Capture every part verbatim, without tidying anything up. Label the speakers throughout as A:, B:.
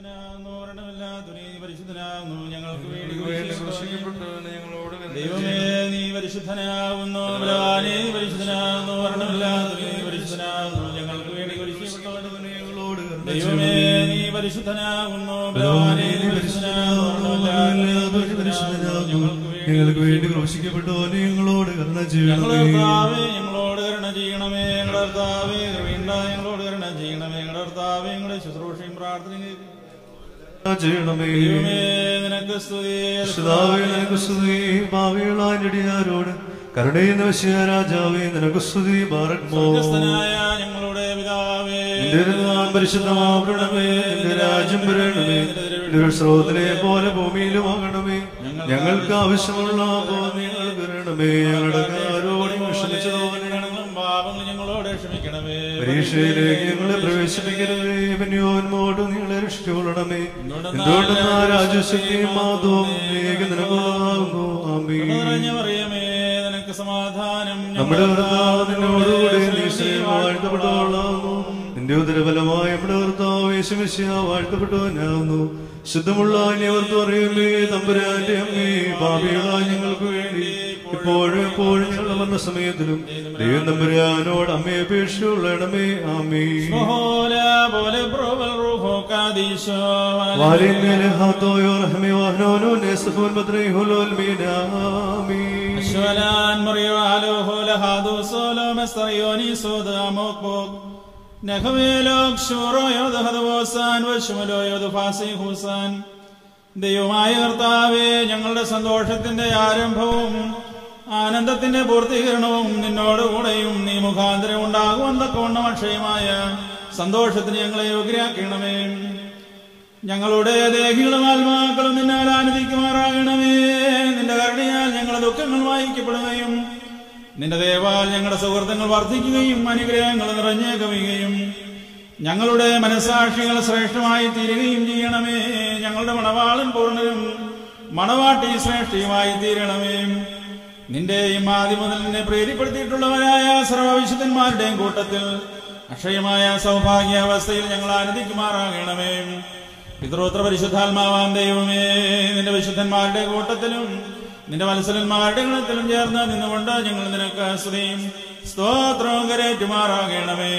A: പരിശുദ്ധനാകുന്നു ഞങ്ങൾക്ക് വേണ്ടി ദൈവമേ നീ പരിശുദ്ധനാകുന്നു ബലവാനേ പരിശുദ്ധനാകുന്നു വർണ്ണമില്ലാതെ നീ പരിശുദ്ധനാകുന്നു ഞങ്ങൾക്ക് വേണ്ടി കുരിശിക്കപ്പെട്ടവനോട് ദൈവമേ നീ പരിശുദ്ധനാകുന്നു ബലവാനേ നീ
B: ഞങ്ങൾക്ക് വേണ്ടി ക്രൂശിക്കപ്പെട്ടവനെ ഞങ്ങളോട് കരുണ ചെയ്യണമേ.
A: ഞങ്ങളോട് കരുണ ചെയ്യണമേ. ഞങ്ങളുടെ കർത്താവേ കൃപയുണ്ട ഞങ്ങളോട് കരുണ ചെയ്യണമേ. ഞങ്ങളുടെ കർത്താവേ ഞങ്ങളുടെ ശുശ്രൂഷയും പ്രാർത്ഥനയും
B: ചെയ്യണമേ.
A: നിനക്ക് സ്തുതി
B: നിനക്ക് സ്തുതി. ഭാവികളായ ഞടിയാരോട് കരുണയുന്ന വശ്യ രാജാവേ നിനക്ക് സ്തുതി.
A: സ്വർഗ്ഗസ്ഥനായ ഞങ്ങളുടെ പിതാവേ
B: പരിശുദ്ധമാകണമേ. എന്റെ രാജ്യം വരണമേ. സ്രോതനെ പോലെ ഭൂമിയിലുമാകണമേ. ഞങ്ങൾക്ക് ആവശ്യമുള്ള നിങ്ങൾ വരണമേ. ഞങ്ങളുടെ കാരോട് ക്ഷമിച്ചതുപോലെ
A: പാപങ്ങൾ ഞങ്ങളോട് ക്ഷമിക്കണമേ.
B: പരീക്ഷയിലേക്ക് ഞങ്ങളെ പ്രവേശിപ്പിക്കരുതേ. പിന്നെയോന്മോട് നിങ്ങളെ രക്ഷിച്ചുകൊള്ളണമേ. എന്തുകൊണ്ട് രാജശക്തിയും മാധവും നിനക്കാകുന്നു. ആമേൻ.
A: നിനക്ക് സമാധാനം.
B: നമ്മുടെ നിന്നോടുകൂടെ നീ വാഴ്ത്തപ്പെട്ടവളാകുന്നു. നിന്റെ ഉദരഫലമായ നമ്മുടെ കർത്താവ് യേശുമിശിഹ വാഴ്ത്തപ്പെട്ടവനാകുന്നു. ശുദ്ധമുള്ള അന്യവർത്ത് പറയുമേ തമ്പുരാന്റെ അമ്മേ പാപികളായ ഞങ്ങൾക്ക് വേണ്ടി ഇപ്പോഴും എപ്പോഴും ഞങ്ങളുടെ മരണ സമയത്തിലും ദൈവം തമ്പുരാനോട് അമ്മയെ അപേക്ഷയുള്ളണമേ. ആമേൻ.
A: ദൈവമായ കർത്താവേ ഞങ്ങളുടെ സന്തോഷത്തിന്റെ ആരംഭവും ആനന്ദത്തിന്റെ പൂർത്തീകരണവും നിന്നോടുകൂടെയും നീ മുഖാന്തരം ഉണ്ടാകുമെന്നൊക്കെ അക്ഷയമായ സന്തോഷത്തിന് ഞങ്ങളെ യോഗ്യരാക്കണമേ. ഞങ്ങളുടെ ദേഹികളും ആത്മാക്കളും നിന്നാൽ ആനന്ദിക്കുമാറാകണമേ. നിന്റെ കരുണയാൽ ഞങ്ങളുടെ ദുഃഖങ്ങൾ വായിക്കപ്പെടുകയും നിന്റെ ദയവാൽ ഞങ്ങളുടെ സൗഹൃദങ്ങൾ വർദ്ധിക്കുകയും അനുഗ്രഹങ്ങൾ നിറഞ്ഞേ കവിയുകയും ഞങ്ങളുടെ മനസാക്ഷികൾ ശ്രേഷ്ഠമായി തീരുകയും ചെയ്യണമേ. ഞങ്ങളുടെ മണവാളൻ പൂർണ്ണനും മണവാട്ടി ശ്രേഷ്ഠയുമായി തീരണമേ. നിന്റെയും ആദ്യം മുതൽ നിന്നെ പ്രേരിപ്പെടുത്തിയിട്ടുള്ളവരായ സർവവിശുദ്ധന്മാരുടെയും കൂട്ടത്തിൽ അക്ഷയമായ സൗഭാഗ്യാവസ്ഥയിൽ ഞങ്ങൾ ആനന്ദിക്കുമാറാകണമേ. പിതൃത്ര പരിശുദ്ധാത്മാവാം ദൈവമേ നിന്റെ വിശുദ്ധന്മാരുടെ കൂട്ടത്തിലും നിന്റെ വത്സലന്മാരുടെ ഗണത്തിലും ചേർന്ന് നിന്നുകൊണ്ട് ഞങ്ങൾ നിനക്ക് സ്തുതിയും സ്തോത്രവും കരേറ്റുമാറാകണമേ.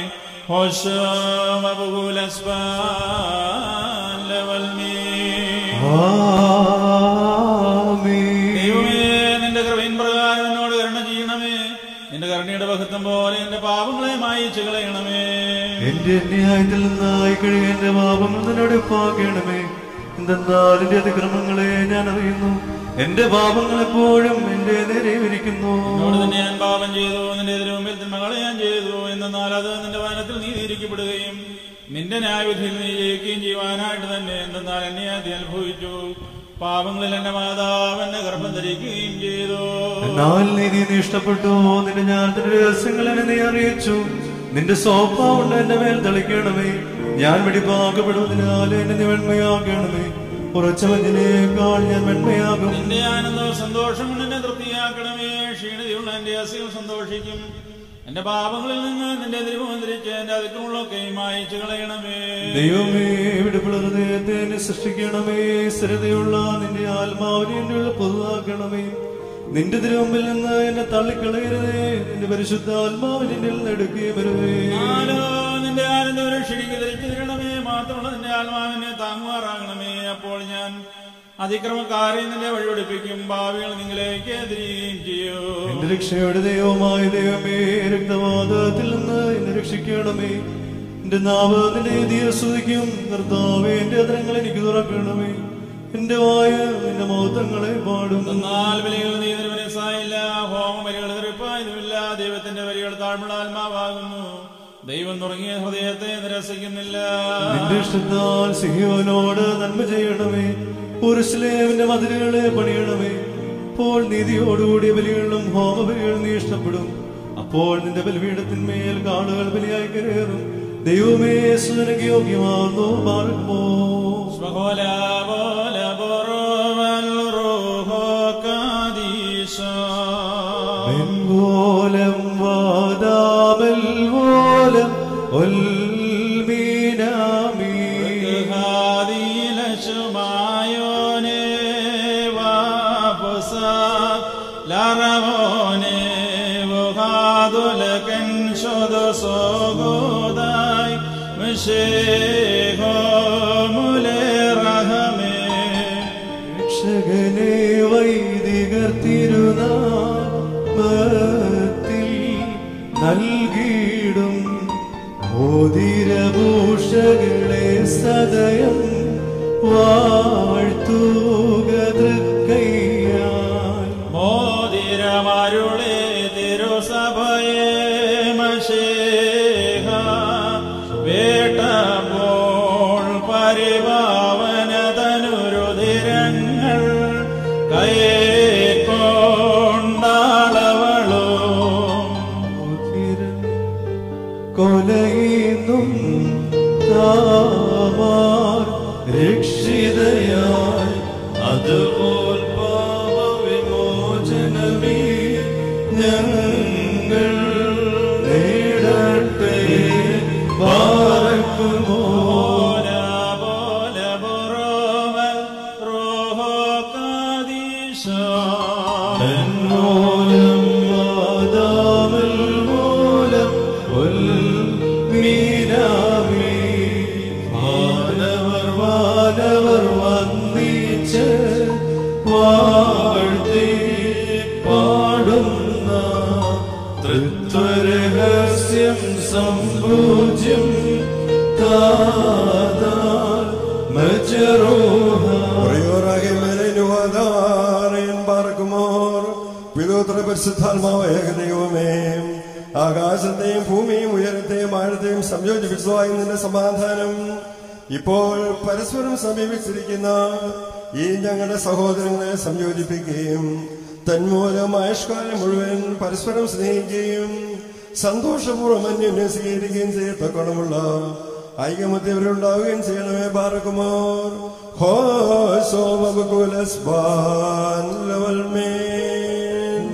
A: ദൈവമേ നിന്റെ കൃപയിൻ പ്രകാരം എന്നോട് കരുണ ചെയ്യണമേ. നിന്റെ കരുണയുടെ ബഹുത്വം പോലെ എന്റെ പാപങ്ങളെ മായിച്ചു കളയണമേ.
B: എന്റെ ന്യായത്തിൽ നിന്നായി കഴിയ എന്റെ പാപങ്ങൾ നിന്നോട് പാകണമേ. എന്തെന്നാൽ എന്റെ അതിക്രമങ്ങളെ ഞാൻ അറിയുന്നു. എന്റെ പാപങ്ങൾ എപ്പോഴും എന്റെ നേരെ ഇരിക്കുന്നു.
A: തന്നെ ഞാൻ പാപം ചെയ്തു. നിന്റെ എതിരെ മുമ്പിൽ തിന്മകളെ ഞാൻ ചെയ്തു. എന്നാൽ അത് നിന്റെ വചനത്തിൽ നീതിയിരിക്കപ്പെടുകയും നിന്റെ ന്യായവിധിയിൽ നീ ജയിക്കുകയും ചെയ്യുവാനായിട്ട് തന്നെ. എന്തെന്നാൽ എന്നെ ആദ്യം അനുഭവിച്ചു. പാപങ്ങളിൽ എന്റെ മാതാവ് എന്നെ ഗർഭം ധരിക്കുകയും ചെയ്തു.
B: എന്നാൽ നീതി നീ ഇഷ്ടപ്പെട്ടു. നിന്റെ ജ്ഞാനത്തിന്റെ രഹസ്യങ്ങൾ എന്നെ നീ അറിയിച്ചു. നിന്റെ സ്വഭാവം എന്റെ മേൽ തളിക്കണമേ. ഞാൻ വെടിപ്പാക്കപ്പെടുന്നതിനാൽ എന്നെ നീ വെണ്മയാക്കണമേ. ഉറച്ചവഞ്ചനേക്കാൾ ഞാൻ വെണ്മയാകും.
A: നിന്റെ ആനന്ദവും സന്തോഷം കൊണ്ട് എന്നെ തൃപ്തിയാക്കണമേ. ക്ഷീണതയുള്ള എന്റെ അസികൾ സന്തോഷിക്കും. എന്റെ പാപങ്ങളിൽ നിന്ന് നിന്റെ തിരുമുഖന്തിരിച്ച് എന്റെ അതിക്രമങ്ങളൊക്കെ മായിച്ചു കളയണമേ.
B: ദൈവമേ വെടിപ്പുള്ള ഹൃദയത്തെ എന്നെ സൃഷ്ടിക്കണമേ. സ്ഥിരതയുള്ള നിന്റെ ആത്മാവിനെ എന്റെ ഉള്ളിൽ പുതുതാക്കണമേ. നിന്റെ തിരുമുമ്പിൽ നിന്ന് എന്നെ തള്ളിക്കളയരുതേ. നിന്റെ പരിശുദ്ധ ആത്മാവിനെ എടുക്കുകയും വരുവേ.
A: നിന്റെ ആനന്ദം രക്ഷയ്ക്ക് ധരിച്ചു തരണമേ. മാത്രമുള്ള നിന്റെ ആത്മാവിനെ താങ്ങുമാറാകണമേ. അപ്പോൾ ഞാൻ അതിക്രമക്കാരെ നിന്റെ വഴിയൊടിപ്പിക്കും. ഭാവികൾ നിങ്ങളിലേക്ക് തിരികുകയും ചെയ്യൂ.
B: എന്റെ രക്ഷയുടെ ദൈവമായ ദൈവമേ രക്തവാദത്തിൽ നിന്ന് എന്നെ രക്ഷിക്കണമേ. എന്റെ നാവ് നിന്റെ നീതിയെ സ്തുതിക്കും. കർത്താവേ എന്റെ അതിരങ്ങൾ എനിക്ക് തുറക്കണമേ. എന്റെ വായ നിന്റെ മഹത്വങ്ങളെ പാടും.
A: എന്നാൽ ബലികൾ നീ മനസ്സായില്ല. ഹോമ ബലികൾ എതിർപ്പായതുമില്ല. ദൈവത്തിന്റെ വരികൾ താഴ്മുള്ള ആത്മാവാകുന്നു. ദൈവം തുടങ്ങിയ ഹൃദയത്തെ നിരസിക്കുന്നില്ല.
B: നിന്റെ ഇഷ്ടത്താൽ സിഹിയോനോട് നന്മ ചെയ്യണമേ. യെരൂശലേമിന്റെ മതിലുകളെ പണിയണമേ. അപ്പോൾ നീതിയോടുകൂടിയ ബലികളിലും ഹോമബലികളും നീ ഇഷ്ടപ്പെടും. അപ്പോൾ നിന്റെ ബലിപീഠത്തിന്മേൽ കാളുകൾ ബലിയായി കരേറും. ദൈവമേ സുനക്ക് യോഗ്യമാകുന്നു. പാർക്കുമോ വെങ്കോലം വാദാമൽ വോലം ഒൽമീനാമീ രക്ഷകനെ വൈദികർ തിരുനാമത്തിൽ നൽകിയിടും മോതിരഭൂഷകളെ സദയം വാഴ്ത്തുക തൃക്കൈയാൽ.
A: മോതിരമരുളേ തിരുസഭയെ മശേഹ വേട്ടപ്പോൾ പരിഭാവനതനുരുതിരങ്ങൾ കൈക്കൊണ്ടാളവളോ
B: കൊലയിന്നും താമാർ രക്ഷിതയായി അതുപോൽ പാപവിമോചനമേ ഞങ്ങൾ നേടട്ടെ. പാർക്കുമോ മൂലം വാദാമൽ മൂലം മീനാമേ വാനവർ വാനവർ വന്നിച്ച് വാഴ്ത്തി പാടുന്ന തൃത്വരഹസ്യം സംപൂജ്യം താതാൽ മജറൂഹ.
C: പിതോത്ര പരിശുദ്ധാത്മാവായ ഏകദൈവമേ, ആകാശത്തെയും ഭൂമിയും ഉയരത്തെയും ആഴത്തെയും സംയോജിപ്പിച്ചതായി നിന്റെ സമാധാനം ഇപ്പോൾ പരസ്പരം സമീപിച്ചിരിക്കുന്ന ഈ ഞങ്ങളുടെ സഹോദരങ്ങളെ സംയോജിപ്പിക്കുകയും തന്മൂലം ആയുഷ്കാലം മുഴുവൻ പരസ്പരം സ്നേഹിക്കുകയും സന്തോഷപൂർവ്വം അന്യോന്യം സ്വീകരിക്കുകയും ചെയ്യത്തക്കണമുള്ള ഐകമത്യവരുണ്ടാവുകയും ചെയ്യണമേ. ബാറക്കുമോർ ഹോസോ വബകുലസ്ബാൻ ലവൽമേൻ.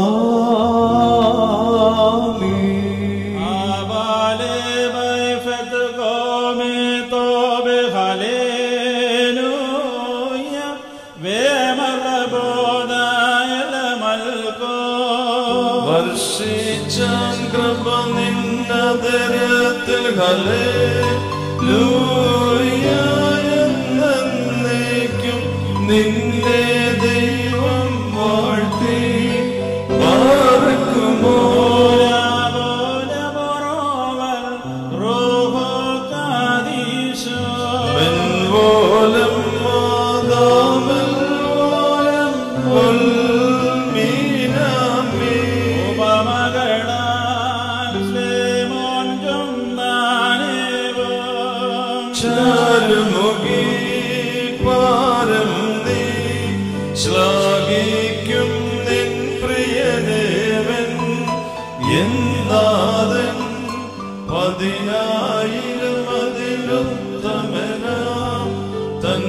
B: ആമീൻ.
A: ആബാലെ ബൈഫത് കോമേ തോബെ ഹല്ലേലൂയ വേമറബോദായല മൽകോ.
B: വർഷിച്ചാൻ കൃപ നിന്നതരത്തിൽ ഹല്ലേലൂയ എന്നേക്കും നിന്നെ ദൈവം വാഴ്ത്തി പാർക്കുമോ. മെൻവോലം മാതാമൽ വോലം ഉൽമീനാമേ. ചാരുമുഖി പാരം നീ ശ്ലാഘിക്കും നിൻ പ്രിയദേവൻ എന്നാഥൻ പതിനായിരം അതിലുത്തമനാം തൻ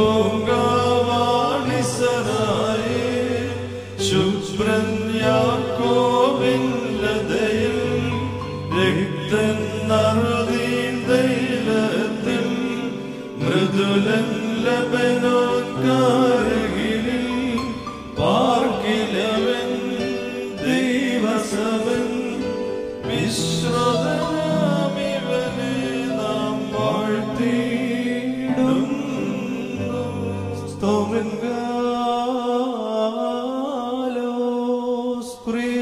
B: പൂങ്കാവാണിസരായേ ശുഭ്രൻ യാക്കോബിൻ ലതയിൽ രക്തൻ നറുതീൻ തൈലത്തിൽ മൃദുലൻ ലബനോൻ കാരകിലിൽ പാർക്കിലവൻ ദൈവസവൻ വിശ്രതനാമിവനെ നാം വാഴ്ത്തിയിടുന്നു. സ്തോമൻഗാലോസ്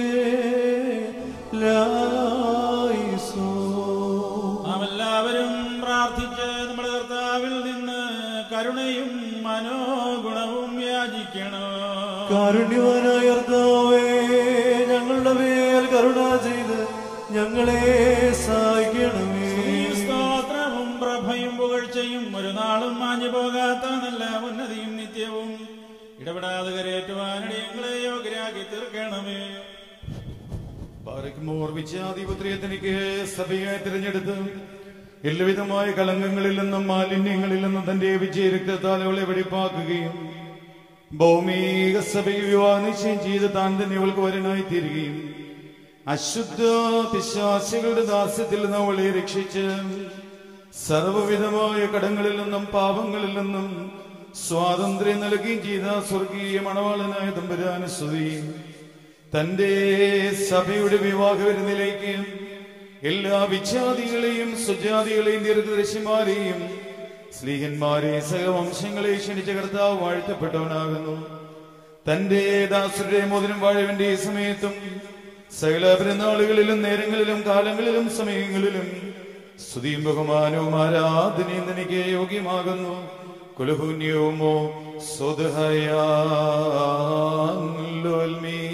B: പ്രിയലായിസോ.
A: നാം എല്ലാവരും പ്രാർത്ഥിച്ച് നമ്മുടെ കർത്താവിൽ നിന്ന് കരുണയും മനോഗുണവും യാചിക്കണം.
B: കാരുണ്യവാനായ കർത്താവേ, ഞങ്ങളുടെ മേൽ കരുണ ചെയ്ത് ഞങ്ങളെ സഹായിക്കണമേ.
A: സ്തോത്രവും പ്രഭയും പുകഴ്ചയും ഒരു നാളും മാഞ്ഞു പോകാത്ത നല്ല ഉന്നതിയും നിത്യവും ഇടപെടാതെ കരയേറ്റുവാനിടെ ഞങ്ങളെ യോഗ്യരാക്കി തീർക്കണമേ.
D: പാറയ്ക്കുമോർ വിജയാധിപത്യത്തിലേക്ക് സഭയെ തിരഞ്ഞെടുത്ത് എല്ലാവിധമായ കളങ്കങ്ങളിൽ നിന്നും മാലിന്യങ്ങളിൽ നിന്നും തന്റെ വിജയരക്തത്താൽ അവളെ വെടിപ്പാക്കുകയും ഭൗമിക സഭയെ വിവാഹ നിശ്ചയം ചെയ്ത് താൻ തന്നെ അവൾക്ക് വരനായി തീരുകയും അശുദ്ധ പിശാചികളുടെ ദാസ്യത്തിൽ നിന്ന് അവളെ രക്ഷിച്ച് സർവവിധമായ കടങ്ങളിൽ നിന്നും പാപങ്ങളിൽ നിന്നും സ്വാതന്ത്ര്യം നൽകുകയും ചെയ്ത സ്വർഗീയ മണവാളനായ തമ്പുരാന് സ്തുതി. തന്റെ സഭയുടെ വിവാഹ വിരുന്നിലേക്ക് എല്ലാ വിജാതികളെയും സുജാതികളെയും ദീർഘദർശിമാരെയും സ്ലീഹന്മാരെ സഹവംശങ്ങളെ ക്ഷണിച്ച കർത്താവ് വാഴ്ത്തപ്പെട്ടവനാകുന്നു. തന്റെ ദാസരുടെ മോതിരം വാഴവിന്റെ ഈ സമയത്തും സകല പെരുന്നാളുകളിലും നേരങ്ങളിലും കാലങ്ങളിലും സമയങ്ങളിലും സ്തുതിയും ബഹുമാനവും ആരാധനയും തനിക്ക് യോഗ്യമാകുന്നു. കുലഹുന്യവുമോ സ്വതഹയാൽമീ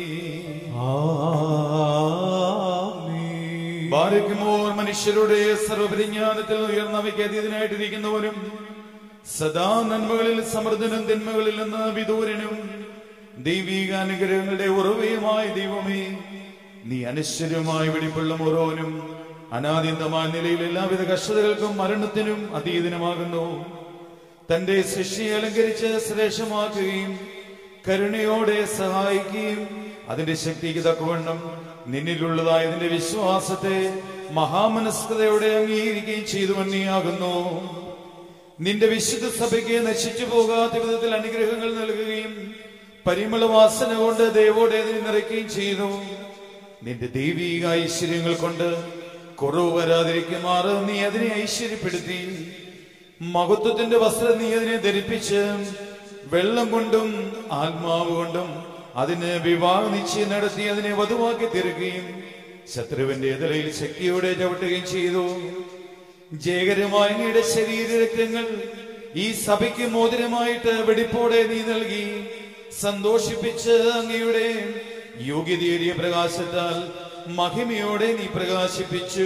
D: ബാരക്കുമോർ മനുഷ്യരുടെ സർവപരിജ്ഞാനത്തിൽ ഉയർന്നവയ്ക്ക് അതീതനായിട്ടിരിക്കുന്നവരും സദാ നന്മകളിൽ സമൃദ്ധനും തിന്മകളിൽ നിന്ന് വിദൂരനും ദൈവിക അനുഗ്രഹങ്ങളുടെ ഉറവയുമായ ദൈവമേ, നീ അനശ്വരമായി വെടിപ്പുള്ള ഓരോനും അനാദ്യന്തമായ നിലയിൽ എല്ലാവിധ കഷ്ടതകൾക്കും മരണത്തിനും അതീതനുമാകുന്നു. തന്റെ സൃഷ്ടിയെ അലങ്കരിച്ച് ശ്രേഷ്ഠമാക്കുകയും കരുണയോടെ സഹായിക്കുകയും അതിന്റെ ശക്തിക്ക് തക്കവണ്ണം നിന്നിലുള്ളതായ നിന്റെ വിശ്വാസത്തെ മഹാമനസ്കതയോടെ അംഗീകരിക്കുകയും ചെയ്തു നീയാകുന്നു. നിന്റെ വിശുദ്ധ സഭയ്ക്ക് നശിച്ചു പോകാത്ത വിധത്തിൽ അനുഗ്രഹങ്ങൾ നൽകുകയും പരിമളവാസന കൊണ്ട് ദൈവോടെ നിറയ്ക്കുകയും ചെയ്തു. നിന്റെ ദൈവിക ഐശ്വര്യങ്ങൾ കൊണ്ട് കുറവ് വരാതിരിക്കുമാറ് നീ അതിനെ ഐശ്വര്യപ്പെടുത്തി. മഹത്വത്തിന്റെ വസ്ത്രം നീ അതിനെ ധരിപ്പിച്ച് വെള്ളം കൊണ്ടും ആത്മാവ് കൊണ്ടും അതിന് വിവാഹ നിശ്ചയം നടത്തി അതിനെ വധുവാക്കി തീർക്കുകയും ശത്രുവിന്റെ എതിരയിൽ ശക്തിയോടെ ചവിട്ടുകയും ചെയ്തു. ജയകരമായ അങ്ങയുടെ ശരീരരക്തങ്ങൾ ഈ സഭയ്ക്ക് മോതിരമായിട്ട് വെടിപ്പോടെ നീ നൽകി സന്തോഷിപ്പിച്ച് അങ്ങയുടെ യോഗ്യതയേറിയ പ്രകാശത്താൽ മഹിമയോടെ നീ പ്രകാശിപ്പിച്ചു.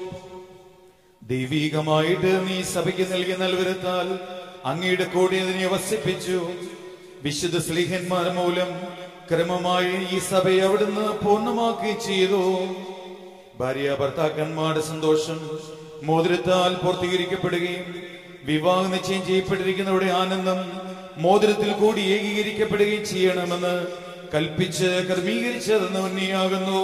D: ദൈവികമായിട്ട് നീ സഭയ്ക്ക് നൽകിയ നൽവരത്താൽ അങ്ങയുടെ കൂടെ അതിനെ വസിപ്പിച്ചു. വിശുദ്ധ സ്ലീഹന്മാർ മൂലം ക്രമമായി ഈ സഭയെ അവിടുന്ന് പൂർണ്ണമാക്കി ചെയ്തു. ഭാര്യ ഭർത്താക്കന്മാരുടെ സന്തോഷം മോതിരത്താൽ പൂർത്തീകരിക്കപ്പെടുകയും വിവാഹ നിശ്ചയം ചെയ്യപ്പെട്ടിരിക്കുന്നവരുടെ ആനന്ദം മോതിരത്തിൽ കൂടി ഏകീകരിക്കപ്പെടുകയും ചെയ്യണമെന്ന് കൽപ്പിച്ച് ക്രമീകരിച്ചതെന്ന് ഉണ്ണിയാകുന്നു.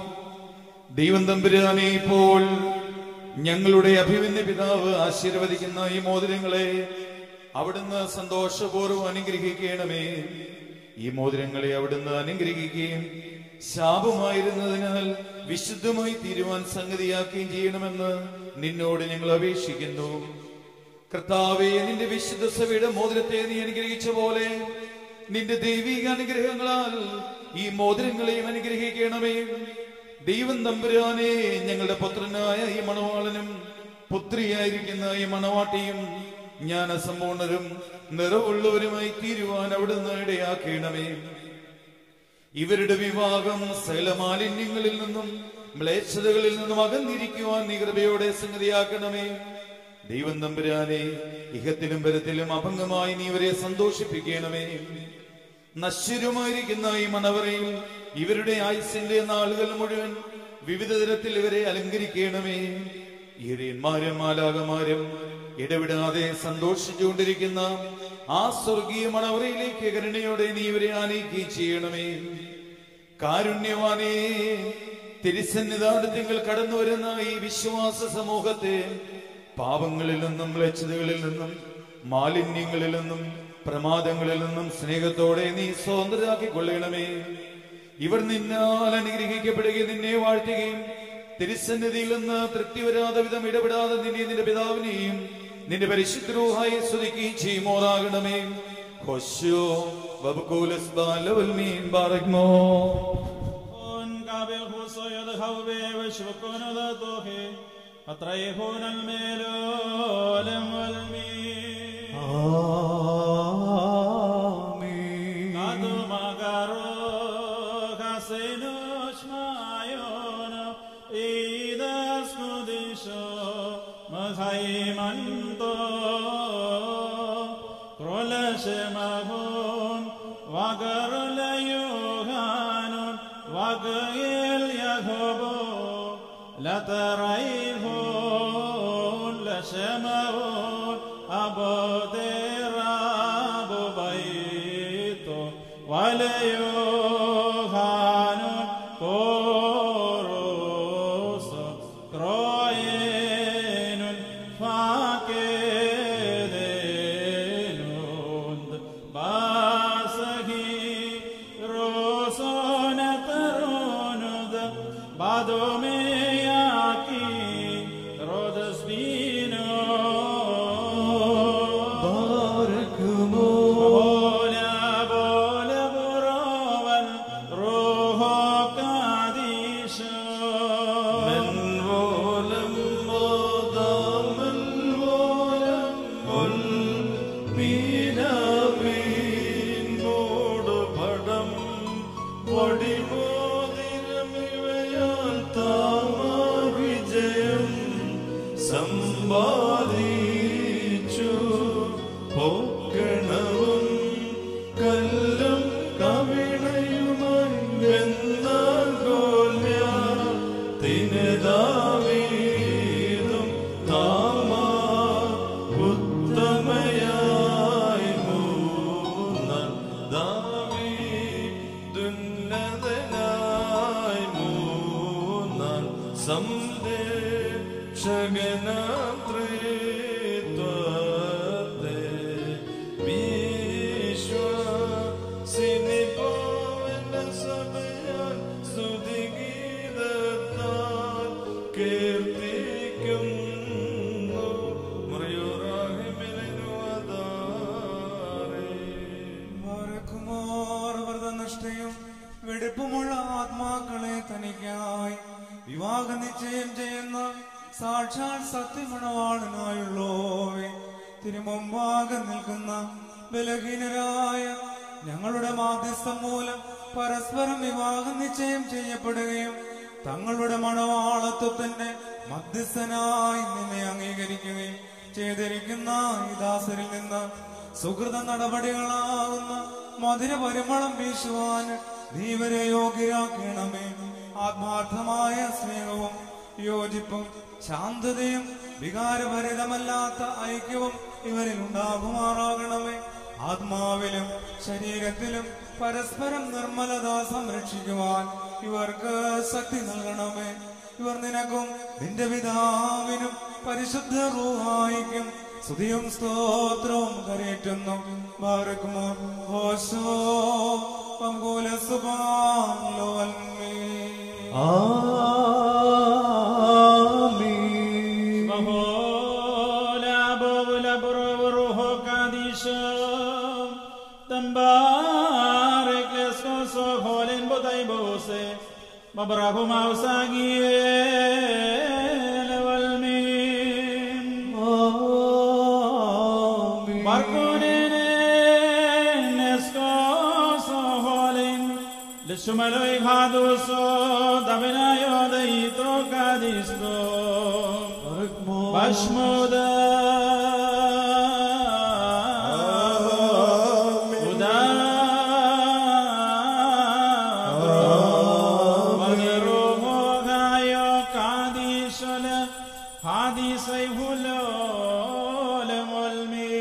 D: ദൈവം തമ്പുരാനെ, ഇപ്പോൾ ഞങ്ങളുടെ അഭിമന്യ പിതാവ് ആശീർവദിക്കുന്ന ഈ മോതിരങ്ങളെ അവിടുന്ന് സന്തോഷപൂർവ്വം അനുഗ്രഹിക്കണമേ. ഈ മോതിരങ്ങളെ അവിടുന്ന് അനുഗ്രഹിക്കുകയും ശാപമായിരുന്നതിനാൽ വിശുദ്ധമായി തീരുവാൻ സംഗതിയാക്കുകയും ചെയ്യണമെന്ന് നിന്നോട് ഞങ്ങൾ അപേക്ഷിക്കുന്നു. കർത്താവേ, നിന്റെ വിശുദ്ധ സഭയുടെ മോതിരത്തെ നീ അനുഗ്രഹിച്ച പോലെ നിന്റെ ദൈവിക അനുഗ്രഹങ്ങളാൽ ഈ മോതിരങ്ങളെയും അനുഗ്രഹിക്കണമേ. ദൈവം തമ്പുരാനെ, ഞങ്ങളുടെ പുത്രനായ ഈ മണവാളനും പുത്രിയായിരിക്കുന്ന ഈ മണവാട്ടിയും ജ്ഞാനസമ്പൂർണരും നിറവുള്ളവരുമായി തീരുവാൻ അവിടുന്ന് ഇടയാക്കണമേ. ഇവരുടെ വിവാഹം സകല മാലിന്യങ്ങളിൽ നിന്നും മ്ലേച്ഛതകളിൽ നിന്നും അകന്നിരിക്കുവാൻ നീ കൃപയോടെ സംഗതിയാക്കണമേ. ദൈവം തമ്പുരാനെ, ഇഹത്തിലും പരത്തിലും അഭംഗമായി നീ ഇവരെ സന്തോഷിപ്പിക്കണമേ. നശ്വരമായിരിക്കുന്ന ഈ മണവറയിൽ ഇവരുടെ ആയുസിന്റെ നാളുകൾ മുഴുവൻ വിവിധ തരത്തിൽ ഇവരെ അലങ്കരിക്കണമേ. ഈരന്മാരും മാലാകമാരും ഇടവിടാതെ സന്തോഷിച്ചുകൊണ്ടിരിക്കുന്ന ആ സ്വർഗീയ മണവറയിലേക്ക് കരുണയോടെ നീ ഇവരെ ആനയിക്കുകയും ചെയ്യണമേ. കാരുണ്യവാനേ, തിരുസന്നിധാനത്തിൽ കടന്നു വരുന്ന ഈ വിശ്വാസ സമൂഹത്തെ പാപങ്ങളിൽ നിന്നും മ്ലേച്ഛതകളിൽ നിന്നും മാലിന്യങ്ങളിൽ നിന്നും പ്രമാദങ്ങളിൽ നിന്നും സ്നേഹത്തോടെ നീ സ്വതന്ത്രരാക്കിക്കൊള്ളണമേ. ഇവർ നിന്നാൽ അനുഗ്രഹിക്കപ്പെടുകയും നിന്നെ വാഴ്ത്തുകയും തിരുസന്നിധിയിൽ നിന്ന് തൃപ്തി വരാതെ വിധം ഇടപെടാതെ നിന്നെ നിന്റെ പിതാവിനെയും നിന്റെ പരിശുദ്ധ റൂഹായെ സ്തുതിക്കുകയും ചെയ്യുമോറാകണമേ. ഹോശോ വബകൂലസ് ബാലവൽമീൻ ബാറക്മോ
A: قابل خصوص الخوبة وشبكون ذاته أطريحون الميلول والمين
B: آمين
A: قادو مقارو خسينوش مايون إذا سكودشو مخيمانتو كرولش مهون وقر ليوغانون وقيل يهبو لا تريهون لشمهون أبو دراب بيتو وليوغانون كوروس كروينون فاكدينون باسهي روسون ترون بعدو مياكي
E: സാക്ഷാൽ സത്യമണവാളനായുള്ളോവേ, തിരുമുമ്പാകെ നിൽക്കുന്ന ബലഹീനരായ ഞങ്ങളുടെ മാധ്യസ്ഥം മൂലം പരസ്പരം വിവാഹം നിശ്ചയം ചെയ്യപ്പെടുകയും തങ്ങളുടെ മണവാളത്വത്തിന്റെ മധ്യസ്ഥനായി നിന്നെ അംഗീകരിക്കുകയും ചെയ്തിരിക്കുന്ന ഈ ദാസരിൽ നിന്ന് സുഹൃത നടപടികളാകുന്ന മധുര പരിമളം വീശുവാൻ നീ ഇവരെ യോഗ്യരാക്കണമേ. ആത്മാർത്ഥമായ സ്നേഹവും യോജിപ്പും ശാന്തതയും വികാരഭരിതമല്ലാത്ത ഐക്യവും ഇവരിൽ ഉണ്ടാകുമാറാകണമേ. ആത്മാവിലും ശരീരത്തിലും പരസ്പരം നിർമ്മലത സംരക്ഷിക്കുവാൻ ഇവർക്ക് ശക്തി നൽകണമേ. ഇവർ നിനക്കും നിന്റെ പിതാവിനും പരിശുദ്ധ റൂഹായിക്കും സ്തുതിയും സ്തോത്രവും കരയേറ്റുന്നു. ബാറക്കുമോ ഹോശോ പങ്കുല സുബാലോ വൽമേ.
B: ആമീൻ.
A: Hola, bola, broho, kadisha, tambare, kleskoso, holen, botai, bose, babrahu, mausagie, levalmin.
B: ആമീൻ.
A: Barconene, neskoso, holen, lishumaloi, haduso, dabenayo, deito, kadisto. Bashmoda Uda Magero Mogayo Kadishole Hadisai Hulo Lemolmi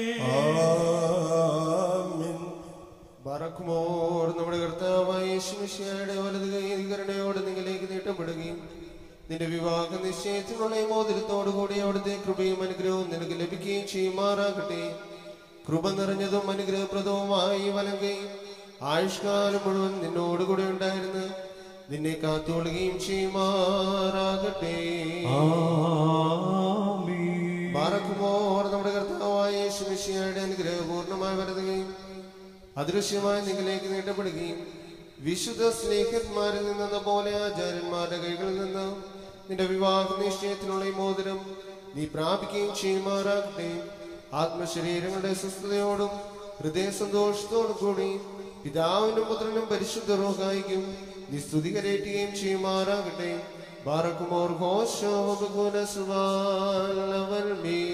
C: ആമീൻ.
F: ബറക്കുമോർ നമ്മുടെ കർത്താവായ യേശുമിശിഹായുടെ വലത് കൈ കരുണയോട് നിങ്ങളിലേക്ക് നീട്ടപ്പെടുകയും നിന്റെ വിവാഹ നിശ്ചയത്തിനുള്ള ഈ മോതിരത്തോടുകൂടി അവിടുത്തെ കൃപയും അനുഗ്രഹവും നിനക്ക് ലഭിക്കുകയും ചെയ്യുമാറാകട്ടെ. കൃപ നിറഞ്ഞതും അനുഗ്രഹപ്രദവുമായി വലങ്കൈ ആയുഷ്കാലം മുഴുവൻ നിന്നോടുകൂടി ഉണ്ടായിരുന്നു നിന്നെ കാത്തുകൊള്ളുകയും ചെയ്യുമാറാകട്ടെ.
B: ആമീൻ.
F: ബറക്കുമോർ നമ്മുടെ കർത്താവായ യേശുമിശിഹായുടെ അനുഗ്രഹപൂർണ്ണമായി വലതുകയും അദൃശ്യമായി നിങ്ങളിലേക്ക് നീട്ടപ്പെടുകയും വിശുദ്ധ സ്നേഹിതന്മാരിൽ നിന്നെന്ന പോലെ ആചാര്യന്മാരുടെ കൈകളിൽ നിന്ന് നിന്റെ വിവാഹ നിശ്ചയത്തിനുള്ള ഈ മോതിരം നീ പ്രാപിക്കുകയും ചെയ്യുമാറാകട്ടെ. ആത്മശരീരങ്ങളുടെ സ്വസ്ഥതയോടും ഹൃദയ സന്തോഷത്തോടും കൂടി പിതാവിനും പുത്രനും പരിശുദ്ധ റൂഹായിക്കും നീ സ്തുതി കരേറ്റുകയും ചെയ്യുമാറാകട്ടെ. ബാറക്കുമോർ ഘോഷോ ബഹുന സുബാലവൽമീ.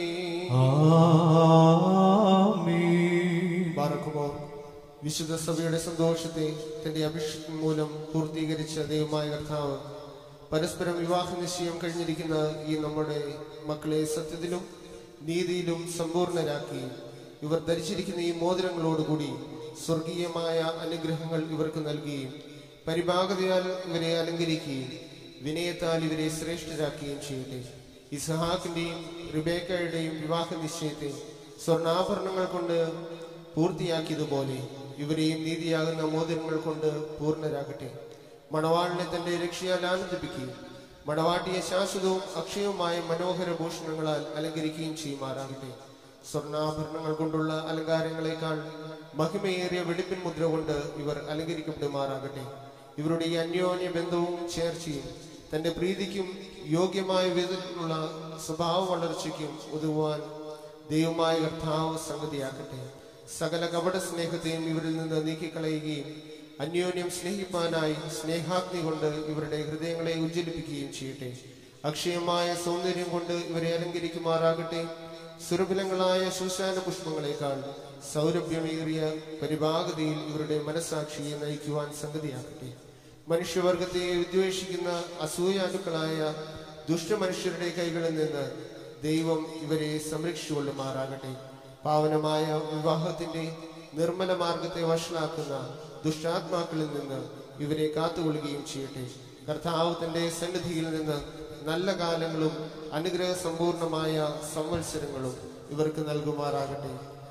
B: ആമീൻ.
F: ബാറക്കുമോർ വിശുദ്ധ സഭയുടെ സന്തോഷത്തെ തന്റെ അഭിഷേകം മൂലം പൂർത്തീകരിച്ച ദൈവമായ കർത്താവ് പരസ്പരം വിവാഹ നിശ്ചയം കഴിഞ്ഞിരിക്കുന്ന ഈ നമ്മുടെ മക്കളെ സത്യത്തിലും നീതിയിലും സമ്പൂർണരാക്കി ഇവർ ധരിച്ചിരിക്കുന്ന ഈ മോതിരങ്ങളോടുകൂടി സ്വർഗീയമായ അനുഗ്രഹങ്ങൾ ഇവർക്ക് നൽകുകയും പരിഭാഗതയാൽ ഇവരെ അലങ്കരിക്കുകയും വിനയത്താൽ ഇവരെ ശ്രേഷ്ഠരാക്കുകയും ചെയ്യട്ടെ. ഇസ്ഹാക്കിന്റെയും റിബേക്കയുടെയും വിവാഹ നിശ്ചയത്തെ സ്വർണ്ണാഭരണങ്ങൾ കൊണ്ട് പൂർത്തിയാക്കിയതുപോലെ ഇവരെയും നീതിയാകുന്ന മോതിരങ്ങൾ കൊണ്ട് പൂർണ്ണരാകട്ടെ. മണവാളിനെ തന്റെ രക്ഷയാൽ ആനന്ദിപ്പിക്കുകയും മണവാട്ടിയെ ശാശ്വതവും അക്ഷയവുമായ മനോഹര ഭൂഷണങ്ങളാൽ അലങ്കരിക്കുകയും ചെയ്യുമാറാകട്ടെ. സ്വർണ്ണാഭരണങ്ങൾ കൊണ്ടുള്ള അലങ്കാരങ്ങളെക്കാൾ മഹിമയേറിയ വെടിപ്പിൻ മുദ്ര കൊണ്ട് ഇവർ അലങ്കരിക്കപ്പെടുമാറാകട്ടെ. ഇവരുടെ ഈ അന്യോന്യ ബന്ധവും ചേർച്ചയും തന്റെ പ്രീതിക്കും യോഗ്യമായ വിധത്തിലുള്ള സ്വഭാവ വളർച്ചയ്ക്കും ഉതകുവാൻ ദൈവമായ കർത്താവ് സംഗതിയാക്കട്ടെ. സകല കപട സ്നേഹത്തെയും ഇവരിൽ നിന്ന് നീക്കിക്കളയുകയും അന്യോന്യം സ്നേഹിപ്പാനായി സ്നേഹാഗ്നി കൊണ്ട് ഇവരുടെ ഹൃദയങ്ങളെ ഉജ്ജ്വലിപ്പിക്കുകയും ചെയ്യട്ടെ. അക്ഷയമായ സൗന്ദര്യം കൊണ്ട് ഇവരെ അലങ്കരിക്കുമാറാകട്ടെ. സുരഭിലങ്ങളായ ശൂശാന പുഷ്പങ്ങളെക്കാൾ സൗരഭ്യമേറിയ പരിഭാഗതയിൽ ഇവരുടെ മനസാക്ഷിയെ നയിക്കുവാൻ സംഗതിയാകട്ടെ. മനുഷ്യവർഗത്തെ വിദ്വേഷിക്കുന്ന അസൂയാലുക്കളായ ദുഷ്ടമനുഷ്യരുടെ കൈകളിൽ നിന്ന് ദൈവം ഇവരെ സംരക്ഷിച്ചുകൊള്ളുമാറാകട്ടെ. പാവനമായ വിവാഹത്തിന്റെ നിർമ്മല മാർഗത്തെ വഷളാക്കുന്ന ദുഷ്ടാത്മാക്കളിൽ നിന്ന് ഇവരെ കാത്തുകൊള്ളുകയും ചെയ്യട്ടെ. കർത്താവ് തന്റെ സന്നിധിയിൽ നിന്ന് നല്ല കാലങ്ങളും അനുഗ്രഹ സമ്പൂർണമായ സംവത്സരങ്ങളും ഇവർക്ക് നൽകുമാറാകട്ടെ.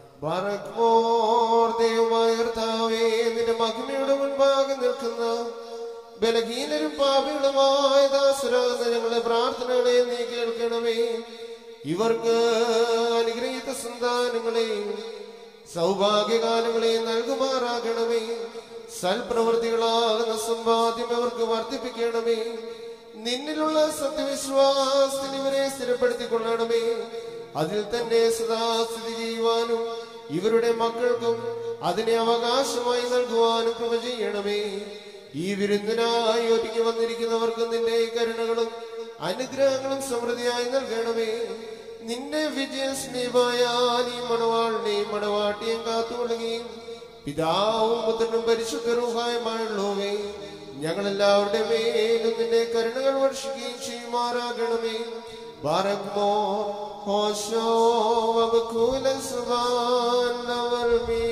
F: ബാറക്മോർ ദൈവമായ കർത്താവേ, നിന്റെ മഹിമയുടെ മുൻപാകെ നിൽക്കുന്ന ബലഹീനരും പാപികളുമായ ദാസരാകുന്ന ഞങ്ങളുടെ പ്രാർത്ഥനകളെ നീ കേൾക്കണമേ. ഇവർക്ക് അനുഗ്രഹീത സന്താനങ്ങളെയും സൗഭാഗ്യകാലങ്ങളെയും നൽകുമാറാകണമേ. സൽപ്രവൃത്തികളാകുന്ന സമ്പാദ്യം അവർക്ക് വർദ്ധിപ്പിക്കണമേ. നിന്നിലുള്ള സത്യവിശ്വാസത്തിൽ ഇവരെ സ്ഥിരപ്പെടുത്തിക്കൊള്ളണമേ. അതിൽ തന്നെ സദാ സ്ഥിതി ചെയ്യുവാനും ഇവരുടെ മക്കൾക്കും അതിനെ അവകാശമായി നൽകുവാനും കൃപ ചെയ്യണമേ. ഈ വിരുന്നിനായി ഒരുങ്ങി വന്നിരിക്കുന്നവർക്ക് നിന്റെ കരുണകളും അനുഗ്രഹങ്ങളും സമൃദ്ധിയായി നൽകണമേ. നിന്റെ വിജയസ്നേഹമായാൽ ഈ മണവാളിനെയും മണവാട്ടിയും കാത്തുകൊള്ളുകയും പിതാവും പുത്രനും പരിശുദ്ധ റൂഹായുമായുള്ളവേ ഞങ്ങളെല്ലാവരുടെ മേലും നിന്റെ കരുണകൾ വർഷിക്കുകയും ചെയ്യുമാറാകണമേ. ബാറക്മോ ഹോശോ വബകൂല സുബ്ഹാനവൽമീ.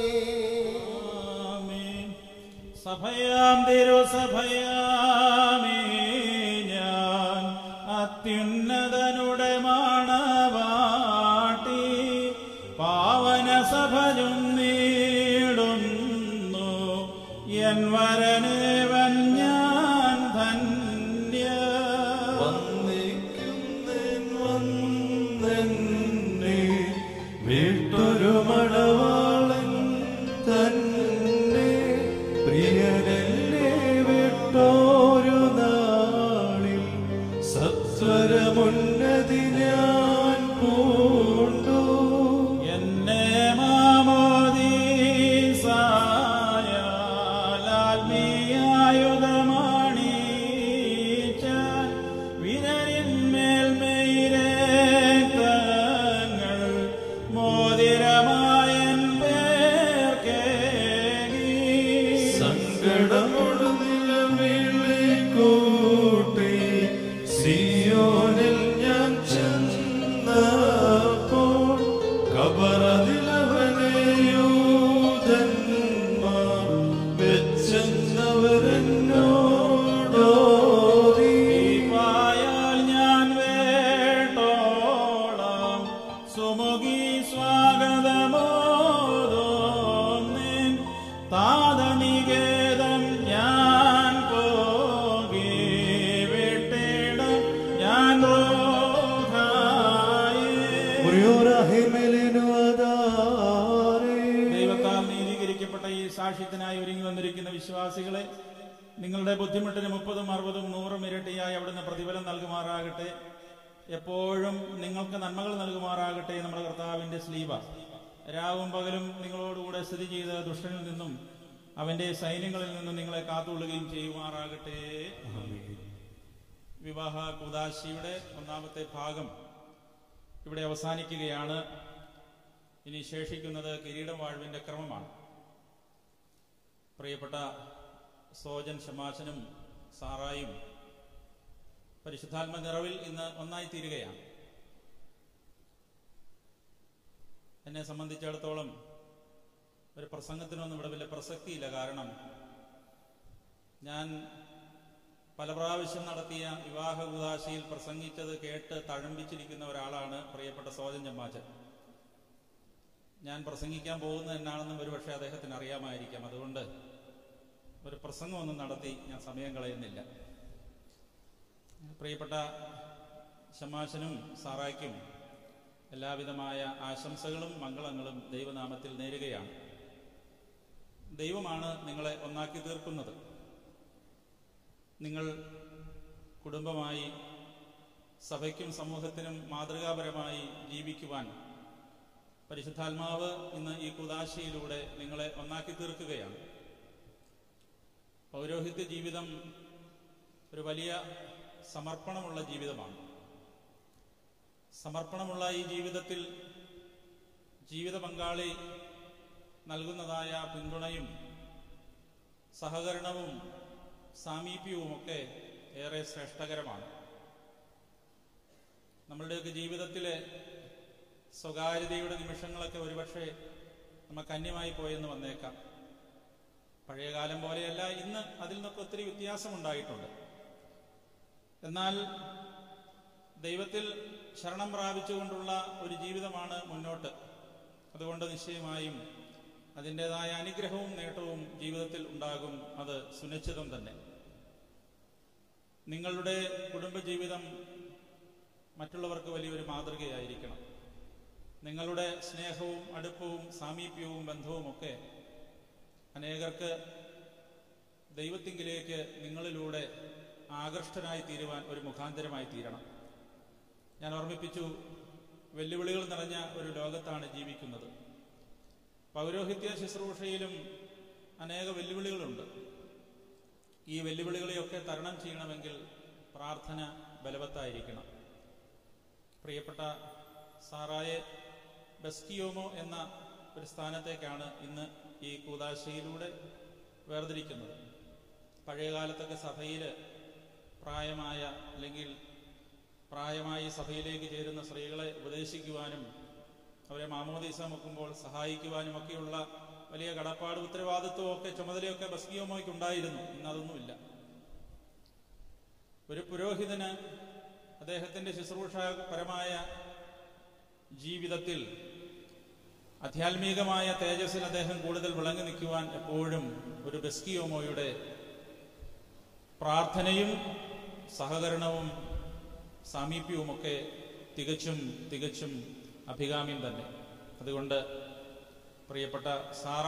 A: സഭയാം തിരുസഭയാമേ ഞാൻ അത്യുന്നതനുടെ മണവാട്ടി പാവന സഭയും നീടുന്നു എൻ വരനേവൻ ഞാൻ ധന്യ
B: വീട്ടൊരു മണവാളൻ തന്നെ പ്രിയനല്ലേ വിട്ടോരു നാളിൽ സത്വരമുന്നതി ഞാൻ പൂണ്ടു
A: എന്നെ മാമോദീസായാൽമീയായുധമണിച്ച വിരലിന്മേൽ മെയ്രേക്തങ്ങൾ മോതിരമായൻ പേർക്കേകി
B: സങ്കടമോട് നിലവിളി കൂട്ടി സിയോനിൽ ഞാൻ ചെന്നപ്പോൾ കബറതിലവനെ യൂദന്മാർ വെച്ചെന്നവരെന്നോടോതി
A: പായാൽ ഞാൻ വേട്ടോളം സുമുഖി സ്വാഗതമോദോം നിൻ താതനികേതം ഞാൻ പോകി വിട്ടിടം ഞാൻ ദൈവത്താൽ നീതീകരിക്കപ്പെട്ട ഈ സാക്ഷ്യത്തിനായി ഒരുങ്ങി വന്നിരിക്കുന്ന വിശ്വാസികളെ നിങ്ങളുടെ ബുദ്ധിമുട്ടിന് മുപ്പതും അറുപതും നൂറും ഇരട്ടിയായി അവിടുന്ന് പ്രതിഫലം നൽകുമാറാകട്ടെ. എപ്പോഴും നിങ്ങൾക്ക് നന്മകൾ നൽകുമാറാകട്ടെ. നമ്മുടെ കർത്താവിന്റെ സ്ലീവ രാവും പകലും നിങ്ങളോടുകൂടെ സ്ഥിതി ചെയ്ത ദുഷ്ടനിൽ നിന്നും അവന്റെ സൈന്യങ്ങളിൽ നിന്നും നിങ്ങളെ കാത്തുകൊള്ളുകയും ചെയ്യുമാറാകട്ടെ. വിവാഹ കുദാശിയുടെ ഒന്നാമത്തെ ഭാഗം ഇവിടെ അവസാനിക്കുകയാണ്. ഇനി ശേഷിക്കുന്നത് കിരീടം വാഴ്വിന്റെ ക്രമമാണ്. പ്രിയപ്പെട്ട സോജൻ ഷമാശനും സാറായും പരിശുദ്ധാത്മ നിറവിൽ ഇന്ന് ഒന്നായി തീരുകയാണ്. എന്നെ സംബന്ധിച്ചിടത്തോളം ഒരു പ്രസംഗത്തിനൊന്നും ഇവിടെ വലിയ പ്രസക്തിയില്ല. കാരണം ഞാൻ പല പ്രാവശ്യം നടത്തിയ വിവാഹ കുദാശയിൽ പ്രസംഗിച്ചത് കേട്ട് തഴമ്പിച്ചിരിക്കുന്ന ഒരാളാണ് പ്രിയപ്പെട്ട സോജൻ ചമ്മാച്ചൻ. ഞാൻ പ്രസംഗിക്കാൻ പോകുന്നത് എന്നാണെന്നും ഒരുപക്ഷെ അദ്ദേഹത്തിന് അറിയാമായിരിക്കാം. അതുകൊണ്ട് ഒരു പ്രസംഗമൊന്നും നടത്തി ഞാൻ സമയം കളയുന്നില്ല. പ്രിയപ്പെട്ട ഷമാശനും സാറായ്ക്കും എല്ലാവിധമായ ആശംസകളും മംഗളങ്ങളും ദൈവനാമത്തിൽ നേരുകയാണ്. ദൈവമാണ് നിങ്ങളെ ഒന്നാക്കി തീർക്കുന്നത്. നിങ്ങൾ കുടുംബമായി സഭയ്ക്കും സമൂഹത്തിനും മാതൃകാപരമായി ജീവിക്കുവാൻ പരിശുദ്ധാത്മാവ് ഇന്ന് ഈ കുദാശയിലൂടെ നിങ്ങളെ ഒന്നാക്കി തീർക്കുകയാണ്. പൗരോഹിത്യ ജീവിതം ഒരു വലിയ സമർപ്പണമുള്ള ജീവിതമാണ്. സമർപ്പണമുള്ള ഈ ജീവിതത്തിൽ ജീവിത പങ്കാളി നൽകുന്നതായ പിന്തുണയും സഹകരണവും സാമീപ്യവുമൊക്കെ ഏറെ ശ്രേഷ്ഠകരമാണ്. നമ്മളുടെയൊക്കെ ജീവിതത്തിലെ സ്വകാര്യതയുടെ നിമിഷങ്ങളൊക്കെ ഒരുപക്ഷെ നമുക്ക് അന്യമായി പോയെന്ന് വന്നേക്കാം. പഴയകാലം പോലെയല്ല ഇന്ന്. അതിൽ നിന്നൊക്കെ ഒത്തിരി വ്യത്യാസമുണ്ടായിട്ടുണ്ട്. എന്നാൽ ദൈവത്തിൽ ശരണം പ്രാപിച്ചുകൊണ്ടുള്ള ഒരു ജീവിതമാണ് മുന്നോട്ട്. അതുകൊണ്ട് നിശ്ചയമായും അതിൻ്റെതായ അനുഗ്രഹവും നേട്ടവും ജീവിതത്തിൽ ഉണ്ടാകും. അത് സുനിശ്ചിതം തന്നെ. നിങ്ങളുടെ കുടുംബജീവിതം മറ്റുള്ളവർക്ക് വലിയൊരു മാതൃകയായിരിക്കണം. നിങ്ങളുടെ സ്നേഹവും അടുപ്പവും സാമീപ്യവും ബന്ധവും ഒക്കെ അനേകർക്ക് ദൈവത്തിങ്കിലേക്ക് നിങ്ങളിലൂടെ ആകൃഷ്ടനായി തീരുവാൻ ഒരു മുഖാന്തരമായി തീരണം. ഞാൻ ഓർമ്മിപ്പിച്ചു, വെല്ലുവിളികൾ നിറഞ്ഞ ഒരു ലോകത്താണ് ജീവിക്കുന്നത്. പൗരോഹിത്യ ശുശ്രൂഷയിലും അനേക വെല്ലുവിളികളുണ്ട്. ഈ വെല്ലുവിളികളെയൊക്കെ തരണം ചെയ്യണമെങ്കിൽ പ്രാർത്ഥന ബലവത്തായിരിക്കണം. പ്രിയപ്പെട്ട സാറായെ ബസ്കിയോമോ എന്ന ഒരു സ്ഥാനത്തേക്കാണ് ഇന്ന് ഈ കൂദാശയിലൂടെ വേർതിരിക്കുന്നത്. പഴയകാലത്തൊക്കെ സഭയിൽ പ്രായമായ അല്ലെങ്കിൽ പ്രായമായി സഭയിലേക്ക് ചേരുന്ന സ്ത്രീകളെ ഉപദേശിക്കുവാനും അവരെ മാമോദീസ മുക്കുമ്പോൾ സഹായിക്കുവാനും ഒക്കെയുള്ള വലിയ കടപ്പാട്, ഉത്തരവാദിത്വവും ഒക്കെ ചുമതലയൊക്കെ ബസ്കിയോമോയ്ക്ക് ഉണ്ടായിരുന്നു. ഇന്നതൊന്നുമില്ല. ഒരു പുരോഹിതന് അദ്ദേഹത്തിന്റെ ശുശ്രൂഷാപരമായ ജീവിതത്തിൽ ആധ്യാത്മികമായ തേജസ്സിൽ അദ്ദേഹം കൂടുതൽ വിളങ്ങി നിൽക്കുവാൻ എപ്പോഴും ഒരു ബസ്കിയോമോയുടെ പ്രാർത്ഥനയും സഹകരണവും സാമീപ്യവുമൊക്കെ തികച്ചും തികച്ചും അഭികാമ്യം തന്നെ. അതുകൊണ്ട് പ്രിയപ്പെട്ട സാറ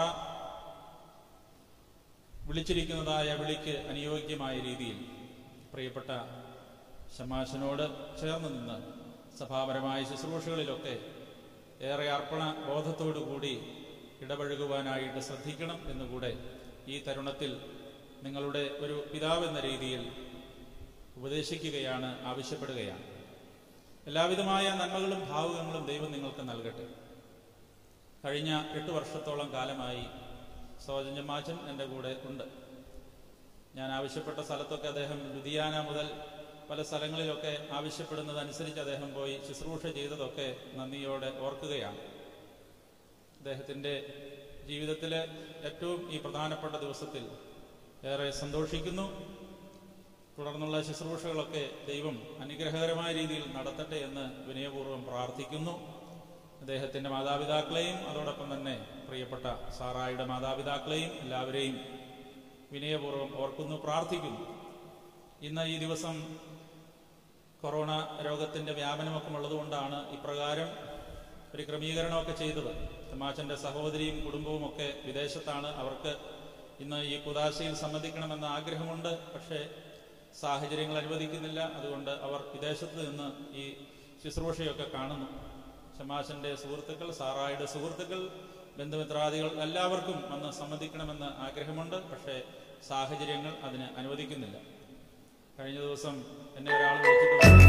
A: വിളിച്ചിരിക്കുന്നതായ വിളിക്ക് അനുയോജ്യമായ രീതിയിൽ പ്രിയപ്പെട്ട ശമാശനോട് ചേർന്ന് നിന്ന് സഭാപരമായ ശുശ്രൂഷകളിലൊക്കെ ഏറെ അർപ്പണ ബോധത്തോടു കൂടി ഇടപഴകുവാനായിട്ട് ശ്രദ്ധിക്കണം എന്നുകൂടെ ഈ തരുണത്തിൽ നിങ്ങളുടെ ഒരു പിതാവെന്ന രീതിയിൽ ഉപദേശിക്കുകയാണ്, ആവശ്യപ്പെടുകയാണ്. എല്ലാവിധമായ നന്മകളും ഭാവുകങ്ങളും ദൈവം നിങ്ങൾക്ക് നൽകട്ടെ. കഴിഞ്ഞ എട്ട് വർഷത്തോളം കാലമായി സോജൻ ചമ്മാച്ചൻ എൻ്റെ കൂടെ ഉണ്ട്. ഞാൻ ആവശ്യപ്പെട്ട സ്ഥലത്തൊക്കെ അദ്ദേഹം ലുധിയാന മുതൽ പല സ്ഥലങ്ങളിലൊക്കെ ആവശ്യപ്പെടുന്നതനുസരിച്ച് അദ്ദേഹം പോയി ശുശ്രൂഷ ചെയ്തതൊക്കെ നന്ദിയോടെ ഓർക്കുകയാണ്. അദ്ദേഹത്തിൻ്റെ ജീവിതത്തിലെ ഏറ്റവും ഈ പ്രധാനപ്പെട്ട ദിവസത്തിൽ ഏറെ സന്തോഷിക്കുന്നു. തുടർന്നുള്ള ശുശ്രൂഷകളൊക്കെ ദൈവം അനുഗ്രഹകരമായ രീതിയിൽ നടത്തട്ടെ എന്ന് വിനയപൂർവ്വം പ്രാർത്ഥിക്കുന്നു. അദ്ദേഹത്തിൻ്റെ മാതാപിതാക്കളെയും അതോടൊപ്പം തന്നെ പ്രിയപ്പെട്ട സാറായുടെ മാതാപിതാക്കളെയും എല്ലാവരെയും വിനയപൂർവ്വം ഓർക്കുന്നു, പ്രാർത്ഥിക്കുന്നു. ഇന്ന് ഈ ദിവസം കൊറോണ രോഗത്തിൻ്റെ വ്യാപനമൊക്കെ ഉള്ളതുകൊണ്ടാണ് ഇപ്രകാരം ഒരു ക്രമീകരണമൊക്കെ ചെയ്തത്. ചമ്മാച്ചൻ്റെ സഹോദരിയും കുടുംബവും ഒക്കെ വിദേശത്താണ്. അവർക്ക് ഇന്ന് ഈ കുദാശയിൽ സംബന്ധിക്കണമെന്ന ആഗ്രഹമുണ്ട്. പക്ഷേ സാഹചര്യങ്ങൾ അനുവദിക്കുന്നില്ല. അതുകൊണ്ട് അവർ വിദേശത്ത് നിന്ന് ഈ ശുശ്രൂഷയൊക്കെ കാണുന്നു. ചമ്മാച്ചൻ്റെ സുഹൃത്തുക്കൾ, സാറായുടെ സുഹൃത്തുക്കൾ, ബന്ധുമിത്രാദികൾ എല്ലാവർക്കും വന്ന് സംബന്ധിക്കണമെന്ന് ആഗ്രഹമുണ്ട്. പക്ഷേ സാഹചര്യങ്ങൾ അതിന് അനുവദിക്കുന്നില്ല. കഴിഞ്ഞ ദിവസം എന്നെ ഒരാൾ വിളിച്ചിട്ട്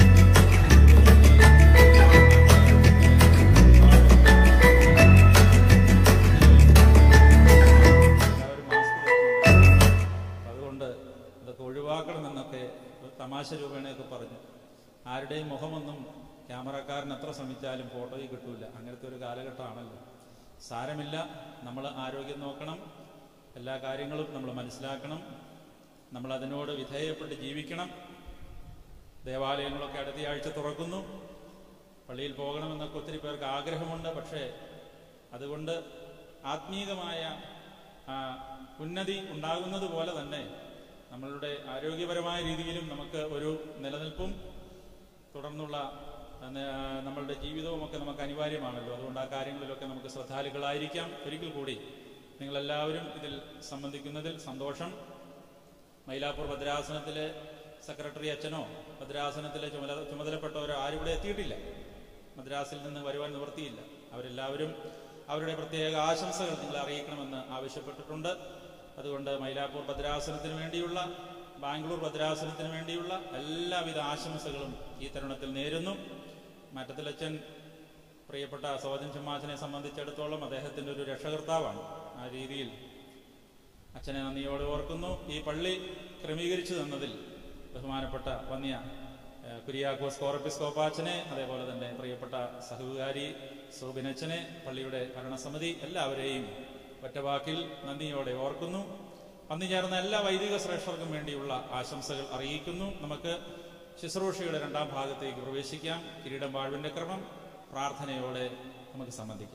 A: ഒഴിവാക്കണമെന്നൊക്കെ തമാശ രൂപേണയൊക്കെ പറഞ്ഞു. ആരുടെയും മുഖമൊന്നും ക്യാമറക്കാരൻ എത്ര ശ്രമിച്ചാലും ഫോട്ടോയിൽ കിട്ടൂല. അങ്ങനത്തെ ഒരു കാലഘട്ടമാണല്ലോ. സാരമില്ല, നമ്മൾ ആരോഗ്യം നോക്കണം, എല്ലാ കാര്യങ്ങളും നമ്മൾ മനസ്സിലാക്കണം, നമ്മൾ അതിനോട് വിധേയപ്പെട്ട് ജീവിക്കണം. ദേവാലയങ്ങളൊക്കെ അടുത്തയാഴ്ച തുറക്കുന്നു. പള്ളിയിൽ പോകണമെന്നൊക്കെ ഒത്തിരി പേർക്ക് ആഗ്രഹമുണ്ട്. പക്ഷേ അതുകൊണ്ട് ആത്മീകമായ ഉന്നതി ഉണ്ടാകുന്നത് പോലെ തന്നെ നമ്മളുടെ ആരോഗ്യപരമായ രീതിയിലും നമുക്ക് ഒരു നിലനിൽപ്പും തുടർന്നുള്ള നമ്മളുടെ ജീവിതവും ഒക്കെ നമുക്ക് അനിവാര്യമാണല്ലോ. അതുകൊണ്ട് ആ കാര്യങ്ങളിലൊക്കെ നമുക്ക് ശ്രദ്ധാലുക്കളായിരിക്കാം. ഒരിക്കൽ കൂടി നിങ്ങളെല്ലാവരും ഇതിൽ സംബന്ധിക്കുന്നതിൽ സന്തോഷം. മൈലാപ്പൂർ ഭദ്രാസനത്തിലെ സെക്രട്ടറി അച്ഛനോ ഭദ്രാസനത്തിലെ ചുമതല ചുമതലപ്പെട്ടവരോ ആരും ഇവിടെ എത്തിയിട്ടില്ല. മദ്രാസിൽ നിന്ന് വരുവാൻ നിവൃത്തിയില്ല. അവരെല്ലാവരും അവരുടെ പ്രത്യേക ആശംസകൾ നിങ്ങൾ അറിയിക്കണമെന്ന് ആവശ്യപ്പെട്ടിട്ടുണ്ട്. അതുകൊണ്ട് മൈലാപ്പൂർ ഭദ്രാസനത്തിന് വേണ്ടിയുള്ള, ബാംഗ്ലൂർ ഭദ്രാസനത്തിന് വേണ്ടിയുള്ള എല്ലാവിധ ആശംസകളും ഈ തരുണത്തിൽ നേരുന്നു. മറ്റത്തിലച്ഛൻ പ്രിയപ്പെട്ട സോജൻ ചമ്മാച്ചനെ സംബന്ധിച്ചിടത്തോളം അദ്ദേഹത്തിൻ്റെ ഒരു രക്ഷകർത്താവാണ്. ആ രീതിയിൽ അച്ഛനെ നന്ദിയോടെ ഓർക്കുന്നു. ഈ പള്ളി ക്രമീകരിച്ചു തന്നതിൽ ബഹുമാനപ്പെട്ട വന്യ കുര്യാക്കോസ് കോറപ്പിസ്കോപ്പാച്ചനെ, അതേപോലെ തന്നെ പ്രിയപ്പെട്ട സഹകാരി സോബിനച്ചനെ, പള്ളിയുടെ ഭരണസമിതി എല്ലാവരെയും ഒറ്റവാക്കിൽ നന്ദിയോടെ ഓർക്കുന്നു. അന്ന് ചേർന്ന എല്ലാ വൈദിക ശ്രേഷ്ഠർക്കും വേണ്ടിയുള്ള ആശംസകൾ അറിയിക്കുന്നു. നമുക്ക് ശുശ്രൂഷയുടെ രണ്ടാം ഭാഗത്തേക്ക് പ്രവേശിക്കാം. കിരീടം വാഴ്വിന്റെ ക്രമം പ്രാർത്ഥനയോടെ നമുക്ക് സംബന്ധിക്കാം.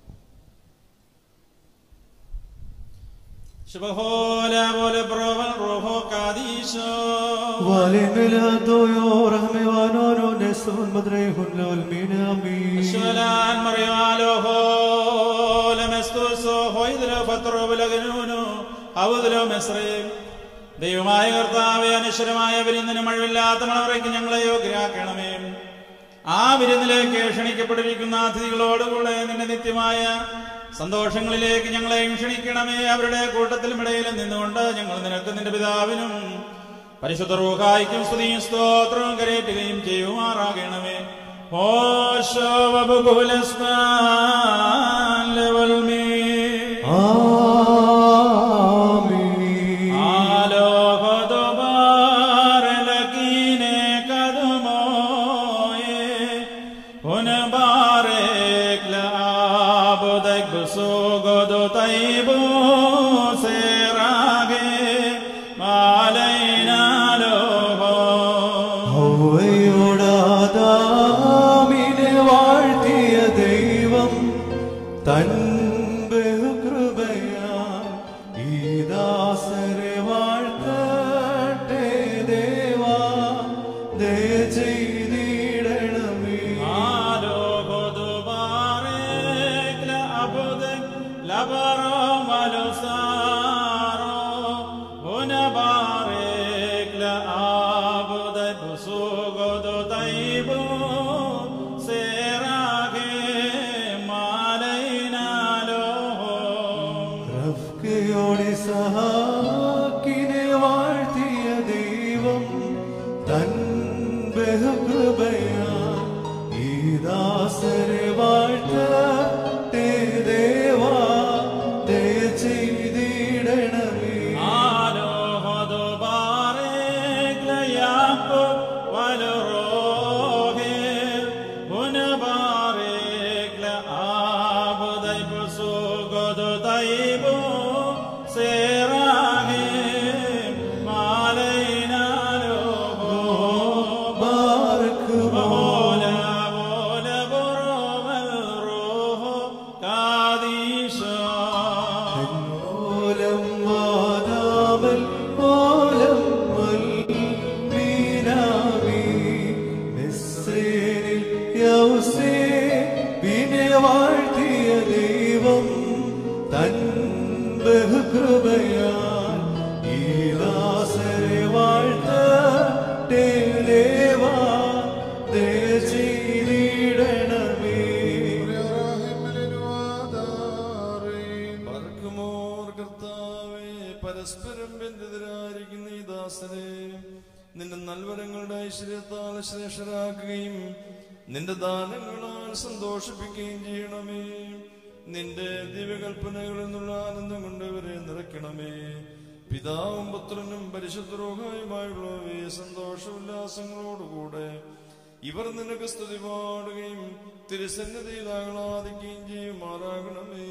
A: Shubhola vole provan roho kadisho
B: Vale melatoyo rahme vanono nesun madrehun lol minami
A: Shalan marialo ho lemestuso hoidlo fatro belagnunu avudlo mesre ദൈവമായ കർത്താവേ, അനശ്വരമായ വിരുന്നിന് മഴവില്ലാത്ത മണവറയ്ക്ക് ഞങ്ങളെ യോഗ്യരാക്കണമേ. ആ വിരുന്നിലേക്ക് ക്ഷണിക്കപ്പെട്ടിരിക്കുന്ന അതിഥികളോടുകൂടെ നിന്റെ നിത്യമായ സന്തോഷങ്ങളിലേക്ക് ഞങ്ങളെയും ക്ഷണിക്കണമേ. അവരുടെ കൂട്ടത്തിലും ഇടയിലും നിന്നുകൊണ്ട് ഞങ്ങൾ നിനക്ക് നിന്റെ പിതാവിനും പരിശുദ്ധ റൂഹായിക്കും സ്തുതിയും സ്തോത്രവും കരേറ്റുകയും ചെയ്യുമാറാകണമേ.
G: പരസ്പരം ബന്ധിതരായിരിക്കുന്ന ഈ ദാസനെ നിന്റെ നൽവരങ്ങളുടെ ഐശ്വര്യത്താൽ ശ്രേഷ്ഠരാക്കുകയും നിന്റെ ദാനങ്ങളാൽ സന്തോഷിപ്പിക്കുകയും ചെയ്യണമേ. നിന്റെ ദിവ്യകൽപ്പനകളിൽ നിന്നുള്ള ആനന്ദം കൊണ്ട് ഇവരെ നിറയ്ക്കണമേ. പിതാവും പുത്രനും പരിശുദ്ധ റൂഹായുമായുള്ളവയെ സന്തോഷോല്ലാസങ്ങളോടുകൂടെ ഇവർ നിനക്ക് സ്തുതി പാടുകയും തിരുസന്നിധിയിൽ ആഹ്ലാദിക്കുകയും ചെയ്യുമാറാകണമേ.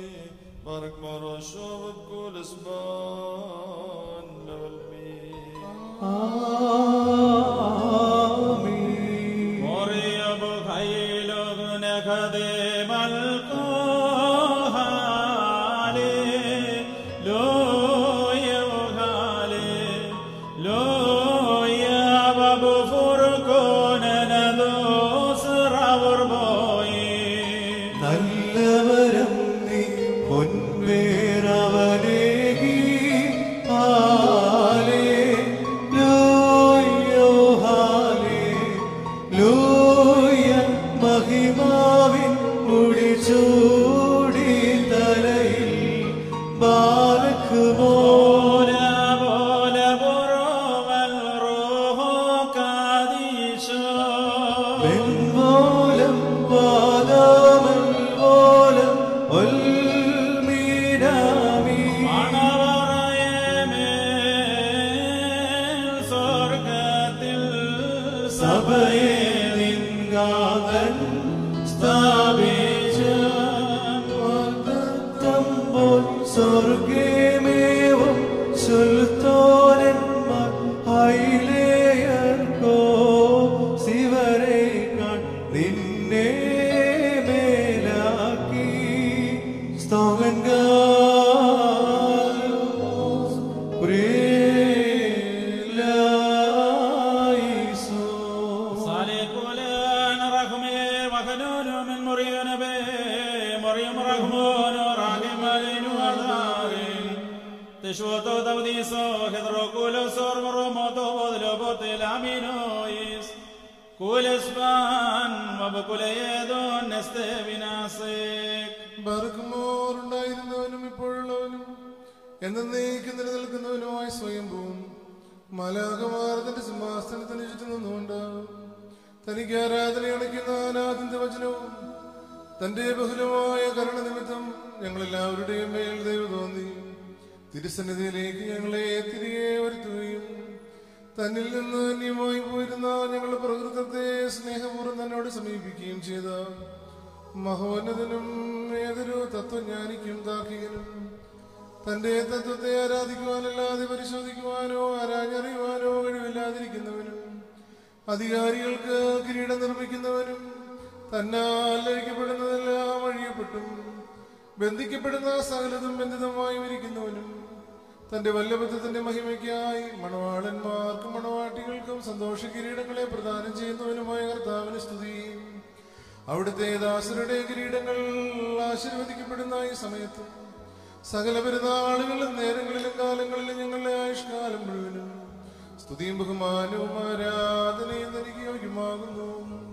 A: تشوتو توديسو هدرو كولو سور مروموتو بودلو بوتل امينويس كول اسبان وبكل يدون نستبناسك
H: ബർഗ്മോർ ഉണ്ടായിരുന്നവനും ഇപ്പോഴുള്ളവനും എന്നേക്കും നിലനിൽക്കുന്നവനുമായി സ്വയംഭൂവും മലാകമാർ തന്റെ സിംഹാസനത്തിന് ചുറ്റും നിന്നുകൊണ്ട് തനിക്ക് ആരാധന അണയ്ക്കുന്ന അനാഥന്റെ വചനവും തന്റെ ബഹുലമായ കരുണ നിമിത്തം ഞങ്ങളെല്ലാവരുടെയും മേൽ ദൈവം തോന്നി തിരുസന്നിധിയിലേക്ക് ഞങ്ങളെ തിരികെ വരുത്തുകയും തന്നിൽ നിന്ന് അന്യമായി പോയിരുന്ന ഞങ്ങളുടെ പ്രകൃതത്തെ സ്നേഹപൂർവ്വം തന്നോട് സമീപിക്കുകയും ചെയ്ത മഹോന്നതനും ഏതൊരു തത്വജ്ഞാനിക്കും താർക്കികനും തന്റെ തത്വത്തെ ആരാധിക്കുവാനല്ലാതെ പരിശോധിക്കുവാനോ ആരാഞ്ഞറിയുവാനോ കഴിവില്ലാതിരിക്കുന്നവനും അധികാരികൾക്ക് കിരീടം നിർമ്മിക്കുന്നവനും തന്നാൽ ലഭിക്കപ്പെടുന്നതെല്ലാം അഴിയപ്പെട്ടും ബന്ധിക്കപ്പെടുന്ന സകലതും ബന്ധിതമായും ഇരിക്കുന്നവനും തന്റെ വല്ലഭത്വത്തിന്റെ മഹിമയ്ക്കായി മണവാളന്മാർക്കും മണവാട്ടികൾക്കും സന്തോഷ കിരീടങ്ങളെ പ്രദാനം ചെയ്യുന്നവനുമായ കർത്താവിന് സ്തുതി. അവിടുത്തെ ദാസരുടെ കിരീടങ്ങൾ ആശീർവദിക്കപ്പെടുന്ന ഈ സമയത്തും സകല പെരുന്നാളുകളിലും നേരങ്ങളിലും കാലങ്ങളിലും ഞങ്ങളുടെ ആയുഷ്കാലം മുഴുവനും സ്തുതിയും ബഹുമാനവും ആരാധനയും തനിക്ക് യോഗ്യമാകുന്നു.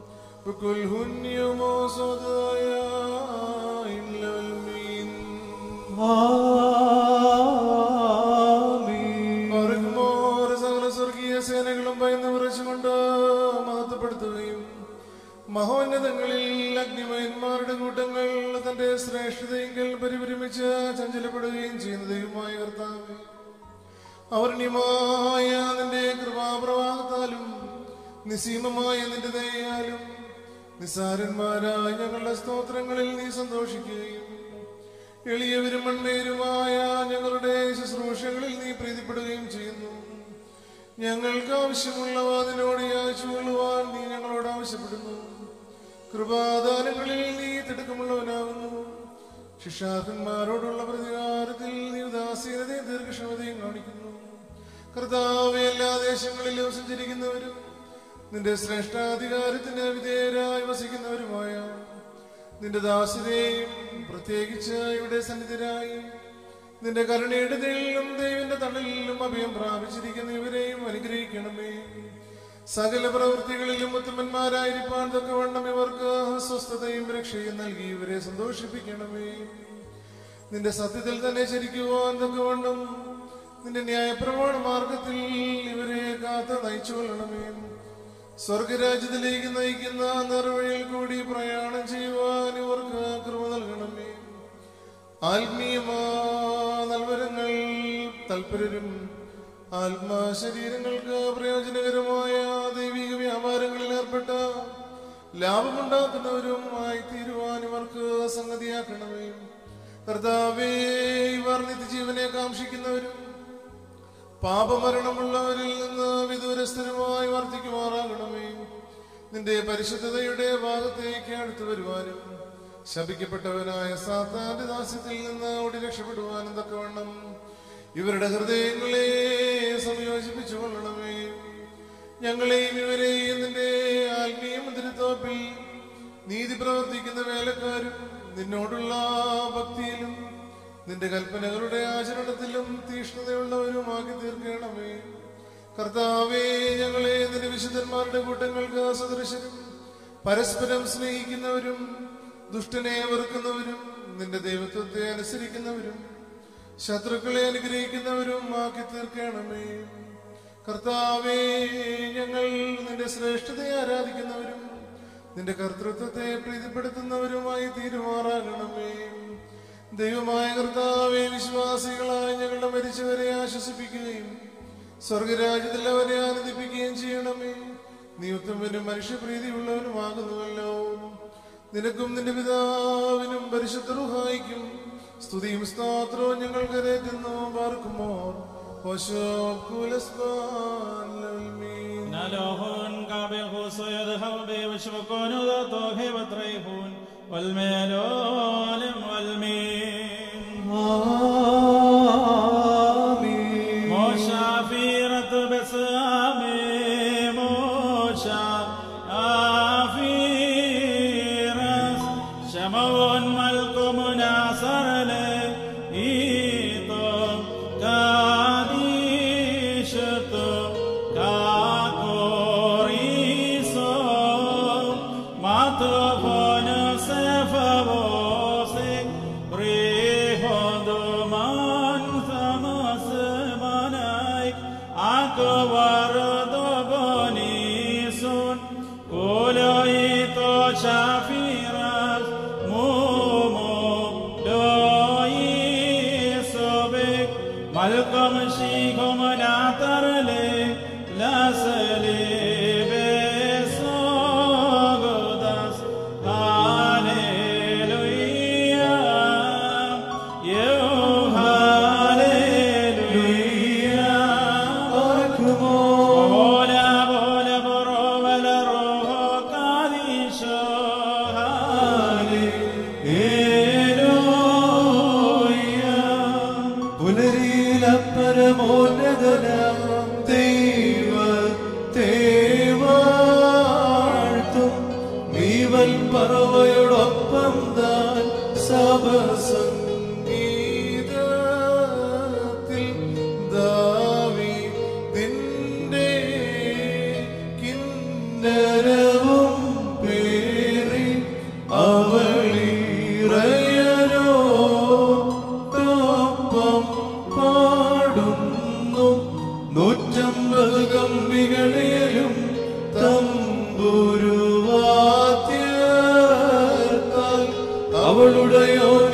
H: സകല സ്വർഗീയ സേനകളും ഭയന്ന് വിറച്ചുകൊണ്ട് മഹത്വപ്പെടുത്തുകയും മഹോന്നതങ്ങളിൽ അഗ്നിമയന്മാരുടെ കൂട്ടങ്ങൾ തന്റെ ശ്രേഷ്ഠതയെങ്കിൽ പരിപരിമിച്ച് ചഞ്ചലപ്പെടുകയും ചെയ്യുന്ന ദൈവമായ കർത്താവേ, അവർണ്യമായ നിന്റെ കൃപാപ്രവാഹത്താലും നിസീമമായ നിന്റെ ദയയാലും നിസ്സാരന്മാരായ ഞങ്ങളുടെ സ്തോത്രങ്ങളിൽ നീ സന്തോഷിക്കുകയും എളിയവരും മൺമേരുമായ ഞങ്ങളുടെ ശുശ്രൂഷകളിൽ നീ പ്രീതിപ്പെടുകയും ചെയ്യുന്നു. ഞങ്ങൾക്ക് ആവശ്യമുള്ളവ അതിനോട് യാചിച്ചുകൊള്ളുവാൻ നീ ഞങ്ങളോട് ആവശ്യപ്പെടുന്നു. കൃപാദാനങ്ങളിൽ നീ തിടുക്കമുള്ളവനാകുന്നു. ശിക്ഷാർഹന്മാരോടുള്ള പ്രതികാരത്തിൽ നീ ഉദാസീനതയും ദീർഘക്ഷമതയും കാണിക്കുന്നു. കർത്താവേ, എല്ലാ ദേശങ്ങളിലും സഞ്ചരിക്കുന്നവരും നിന്റെ ശ്രേഷ്ഠാധികാരത്തിന് വിധേയരായി വസിക്കുന്നവരുമായ നിന്റെ ദാസരെയും പ്രത്യേകിച്ച് ഇവിടെ സന്നിധരായി നിന്റെ കരുണയുടെ നിഴലിലും ദൈവന്റെ തണലിലും അഭയം പ്രാപിച്ചിരിക്കുന്ന ഇവരെയും അനുഗ്രഹിക്കണമേ. സകല പ്രവൃത്തികളിലും ഉത്തമന്മാരായിരിക്കാൻ തക്കവണ്ണം ഇവർക്ക് സ്വസ്ഥതയും രക്ഷയും നൽകി ഇവരെ സന്തോഷിപ്പിക്കണമേ. നിന്റെ സത്യത്തിൽ തന്നെ ചരിക്കുവാൻ തക്കവണ്ണം നിന്റെ ന്യായപ്രമാണ മാർഗത്തിൽ ഇവരെ കാത്ത് നയിച്ചുകൊള്ളണമേ. സ്വർഗരാജ്യത്തിലേക്ക് നയിക്കുന്ന നിർവഴിയിൽ കൂടി പ്രയാണം ചെയ്യുവാൻ ഇവർക്ക് കൃപ നൽകണമേ. ആത്മീയമാ നൽവരങ്ങൾ തൽപരരും ആത്മാശരീരങ്ങൾക്ക് പ്രയോജനകരമായ ദൈവിക വ്യാപാരങ്ങളിൽ ഏർപ്പെട്ട ലാഭമുണ്ടാക്കുന്നവരും ആയി തീരുവാൻ ഇവർക്ക് സംഗതിയാക്കണമേ. കർത്താവേ, ഇവർ നിത്യജീവനെ കാംക്ഷിക്കുന്നവരും പാപമരണമുള്ളവരിൽ നിന്ന് വിദൂരസ്ഥരുമായി വർദ്ധിക്കുമാറാകണമേ. നിന്റെ പരിശുദ്ധതയുടെ ഭാഗത്തേക്ക് അടുത്തു വരുവാനും ശപിക്കപ്പെട്ടവനായ സാത്താന്റെ ദാസ്യത്തിൽ നിന്ന് ഓടി രക്ഷപ്പെടുവാനും തക്കവണ്ണം ഇവരുടെ ഹൃദയങ്ങളെ സംയോജിപ്പിച്ചു കൊള്ളണമേ. ഞങ്ങളെയും ഇവരെയും നിന്റെ ആത്മീയ മന്ദിരത്തോപ്പിൽ നീതി പ്രവർത്തിക്കുന്ന വേലക്കാരും നിന്നോടുള്ള ഭക്തിയിലും നിന്റെ കൽപ്പനകളുടെ ആചരണത്തിലും തീഷ്ണതയുള്ളവരുമാക്കി തീർക്കണമേ. കർത്താവേ, ഞങ്ങളെ നിന്റെ വിശുദ്ധന്മാരുടെ കൂട്ടങ്ങൾക്ക് സദൃശരും പരസ്പരം സ്നേഹിക്കുന്നവരും ദുഷ്ടനെ വെറുക്കുന്നവരും നിന്റെ ദൈവത്വത്തെ അനുസരിക്കുന്നവരും ശത്രുക്കളെ അനുഗ്രഹിക്കുന്നവരും ആക്കി തീർക്കണമേ. കർത്താവേ, ഞങ്ങൾ നിന്റെ ശ്രേഷ്ഠതയെ ആരാധിക്കുന്നവരും നിന്റെ കർത്തൃത്വത്തെ പ്രീതിപ്പെടുത്തുന്നവരുമായി തീരുമാറാകണമേ. ദൈവമായ കർത്താവേ, വിശ്വാസികളായ ഞങ്ങളുടെ മരിച്ചവരെ ആശ്വസിപ്പിക്കുകയും സ്വർഗരാജ്യത്തിൽ അവരെ ആനന്ദിപ്പിക്കുകയും ചെയ്യണമേ. നീ ഉത്തമനും മനുഷ്യപ്രീതിയുള്ളവനുമാകുന്നുവല്ലോ. നിനക്കും നിന്റെ പിതാവിനും പരിശുദ്ധ റൂഹായിക്കും സ്തുതിയും സ്തോത്രവും ഞങ്ങൾ കരേറ്റുന്നു. പാർക്കുമോർ
A: والميلون والمين موشى في رتب سامي موشى في رس شمون ملك مناصر له إيطو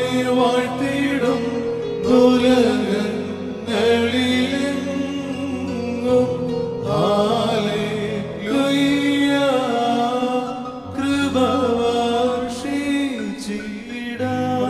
B: വാഴ്ത്തിയിടും ദുലകങ്ങളിലെങ്ങും ഹല്ലേലൂയ കൃപ വർഷിച്ചിടാം.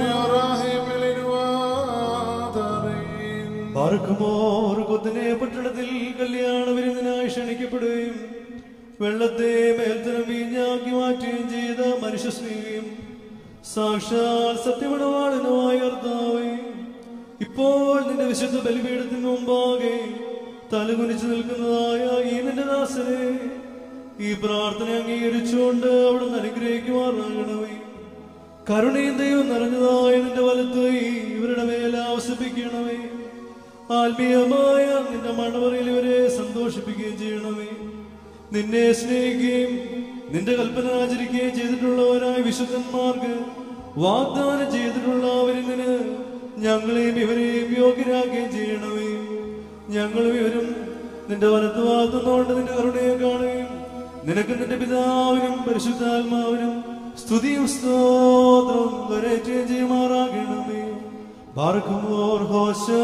B: പാർക്കുമോർ കൊത്തിനെ പട്ടണത്തിൽ കല്യാണ വിരുന്നിനായി ക്ഷണിക്കപ്പെടുകയും വെള്ളത്തെ മേൽത്തരം വീഞ്ഞാക്കി മാറ്റുകയും ചെയ്ത മനുഷ്യ സ്നേഹിയും സാക്ഷാൽ സത്യമണവാളനുമായ കർത്താവേ, ഇപ്പോൾ നിന്റെ വിശുദ്ധ ബലിപീഠത്തിന് മുമ്പാകെ തലകുനിച്ചു നിൽക്കുന്നതായ ഈ നിന്റെ ദാസനെ ഈ പ്രാർത്ഥന അംഗീകരിച്ചുകൊണ്ട് അവിടുന്ന് അനുഗ്രഹിക്കുമാറാകണമേ. കരുണയും ദൈവം നിറഞ്ഞതായ നിന്റെ വലത്ത് ഇവരുടെ മേൽ ആവസിപ്പിക്കണമേ. ആത്മീയമായ നിന്റെ മണവറയിൽ ഇവരെ സന്തോഷിപ്പിക്കുകയും ചെയ്യണമേ. നിന്നെ സ്നേഹിക്കുകയും നിന്റെ കൽപ്പന ആചരിക്കുകയും ചെയ്തിട്ടുള്ളവരായ വിശുദ്ധന്മാർക്ക് വാഗ്ദാനം ചെയ്തിട്ടുള്ളവരിങ്ങനെ ഞങ്ങളെയും ഇവരെയും യോഗ്യരാക്കുകയും ചെയ്യണമേ. ഞങ്ങളും ഇവരും നിന്റെ വലത്ത് വാഴ്ത്തുന്നതുകൊണ്ട് നിന്റെ കരുണയെ കാണുകയും നിനക്ക് നിന്റെ പിതാവിനും പരിശുദ്ധാത്മാവിനും സ്തുതിയും സ്തോത്രവും കരേറ്റുകയും ചെയ്യുമാറാകണമേ. ബാർക്കുമോർ ഹോശോ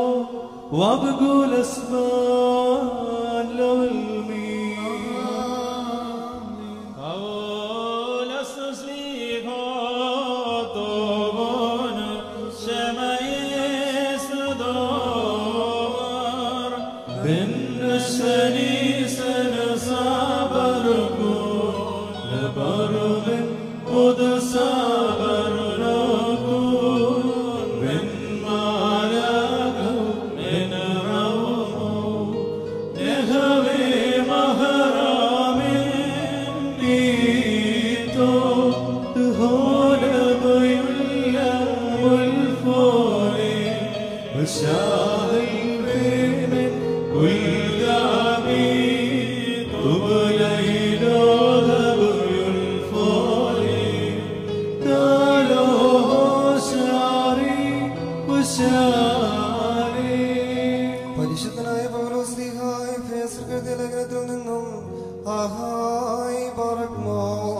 B: വബകുലസ്മാൻ ലവൽമീ
I: പരിശുദ്ധനായ പൗലോസ് ശ്ലീഹായ എഫേസ്യർക്കെഴുതിയ ലേഖനത്തിൽ നിന്നും ആഹായ് ബാറക്മോ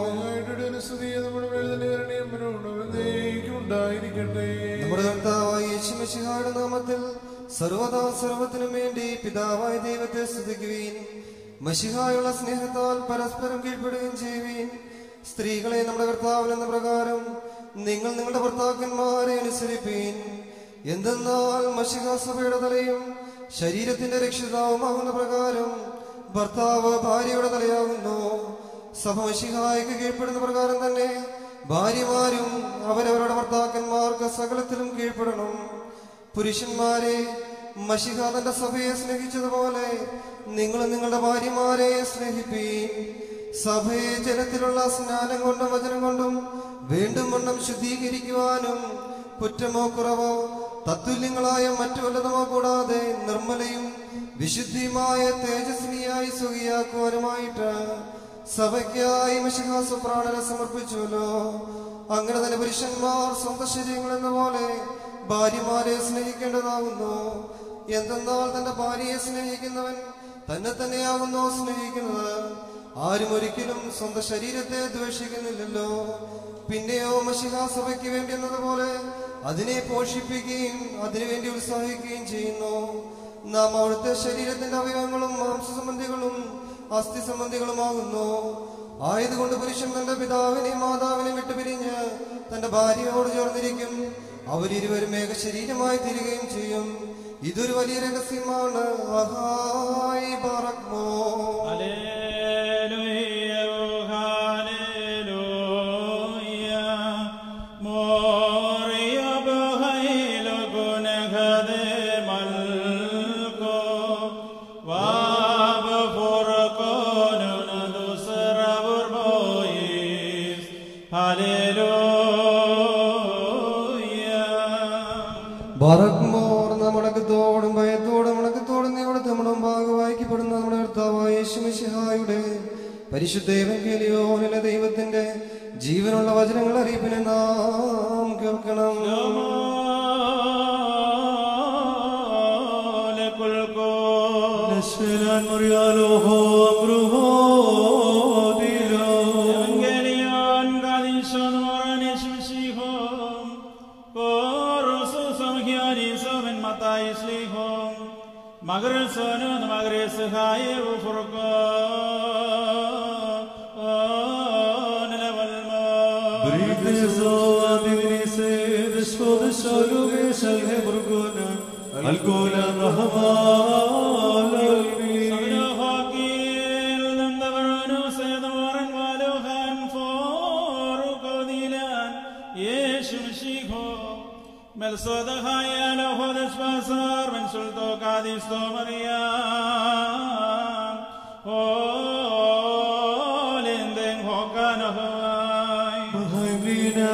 I: നമ്മുടെ കർത്താവായ യേശുമിശിഹായുടെ നാമത്തിൽ സർവദാ സർവത്തിനും വേണ്ടി പിതാവായ ദൈവത്തെ സ്തുതിക്കുവീൻ. മശിഹായുള്ള സ്നേഹത്താൽ പരസ്പരം കീഴ്പ്പെടുകയും ചെയ്യുവീൻ. സ്ത്രീകളെ നമ്മുടെ കർത്താവിനെന്ന പ്രകാരം നിങ്ങൾ നിങ്ങളുടെ ഭർത്താക്കന്മാരെ അനുസരിപ്പീൻ. എന്തെന്നാൽ മശിഹ സഭയുടെ തലയും ശരീരത്തിന്റെ രക്ഷിതാവുമാകുന്ന പ്രകാരം ഭർത്താവ് ഭാര്യയുടെ തലയാകുന്നു. സഭ മശിഹായ്ക്ക് കീഴ്പ്പെടുന്ന പ്രകാരം തന്നെ ഭാര്യമാരും അവരവരുടെ ഭർത്താക്കന്മാർക്ക് സകലത്തിലും കീഴ്പ്പെടണം. പുരുഷന്മാരെ, മശിഹ തന്റെ സഭയെ സ്നേഹിച്ചതുപോലെ നിങ്ങൾ നിങ്ങളുടെ ഭാര്യമാരെ സ്നേഹിപ്പീൻ. സഭയെ ജലത്തിലുള്ള സ്നാനം കൊണ്ടും വചനം കൊണ്ടും വീണ്ടും വണ്ണം ശുദ്ധീകരിക്കുവാനും കുറ്റമോ കുറവോ തത്തുല്യങ്ങളായ മറ്റു വല്ലതുമോ കൂടാതെ നിർമ്മലയും വിശുദ്ധിയുമായ തേജസ്വിനിയായി സുഖിയാക്കുവാനുമായിട്ട് സഭയ്ക്കായി മശിഹ സുപ്രാണനെ സമർപ്പിച്ചുവല്ലോ. അങ്ങനെ തന്നെ പുരുഷന്മാർ സ്വന്തം ശരീരങ്ങൾ എന്ന പോലെ ഭാര്യമാരെ സ്നേഹിക്കേണ്ടതാകുന്നു. എന്തെന്നാൽ തന്റെ ഭാര്യയെ സ്നേഹിക്കുന്നവൻ തന്നെ തന്നെയാകുന്നു സ്നേഹിക്കുന്നത്. ആരും ഒരിക്കലും സ്വന്തം ശരീരത്തെ ദ്വേഷിക്കുന്നില്ലല്ലോ. പിന്നെയോ മശിഹ സഭയ്ക്ക് വേണ്ടി എന്നതുപോലെ അതിനെ പോഷിപ്പിക്കുകയും അതിനുവേണ്ടി ഉത്സാഹിക്കുകയും ചെയ്യുന്നു. നാം അവിടുത്തെ ശരീരത്തിന്റെ അവയവങ്ങളും മാംസസംബന്ധികളും അസ്ഥി സംബന്ധികളുമാകുന്നു. ആയതുകൊണ്ട് പുരുഷൻ തന്റെ പിതാവിനെയും മാതാവിനെയും വിട്ടുപിരിഞ്ഞ് തന്റെ ഭാര്യയോട് ചേർന്നിരിക്കും. അവരിരുവരും ഏക ശരീരമായി തീരുകയും ചെയ്യും. ഇതൊരു വലിയ രഹസ്യമാണ്. അഹായ് ബാറക്മോ. ബാറക്മോർ നമ്മളക്കത്തോടും ഭയത്തോടും മുടക്കത്തോടും നീവിടത്തെ നമ്മുടെ മുമ്പാകെ വായിക്കപ്പെടുന്ന നമ്മുടെ കർത്താവായ യേശുമിശിഹായുടെ പരിശുദ്ധ എവങ്കേലിയോനിലെ ദൈവത്തിന്റെ ജീവനുള്ള വചനങ്ങൾ അറിയിപ്പിനെ നാം കേൾക്കണം.
A: Oh Matai Slihom, Magre Sono, Magre Sahaye, Ufurko, Nevalma.
B: Brigdeso, Adinise, the Spo, the Solume, Salheburgona, Algola, Rahama,
A: Sabino Hokil, and the Varano said the Warren Wadohan for Ukodilan, Yeshum Shiko. Melsoda Hayana Hodes Pasar, when Sulto Kadisto Maria, oh, Lindeng Hokana Hawaii,
B: Mahavina,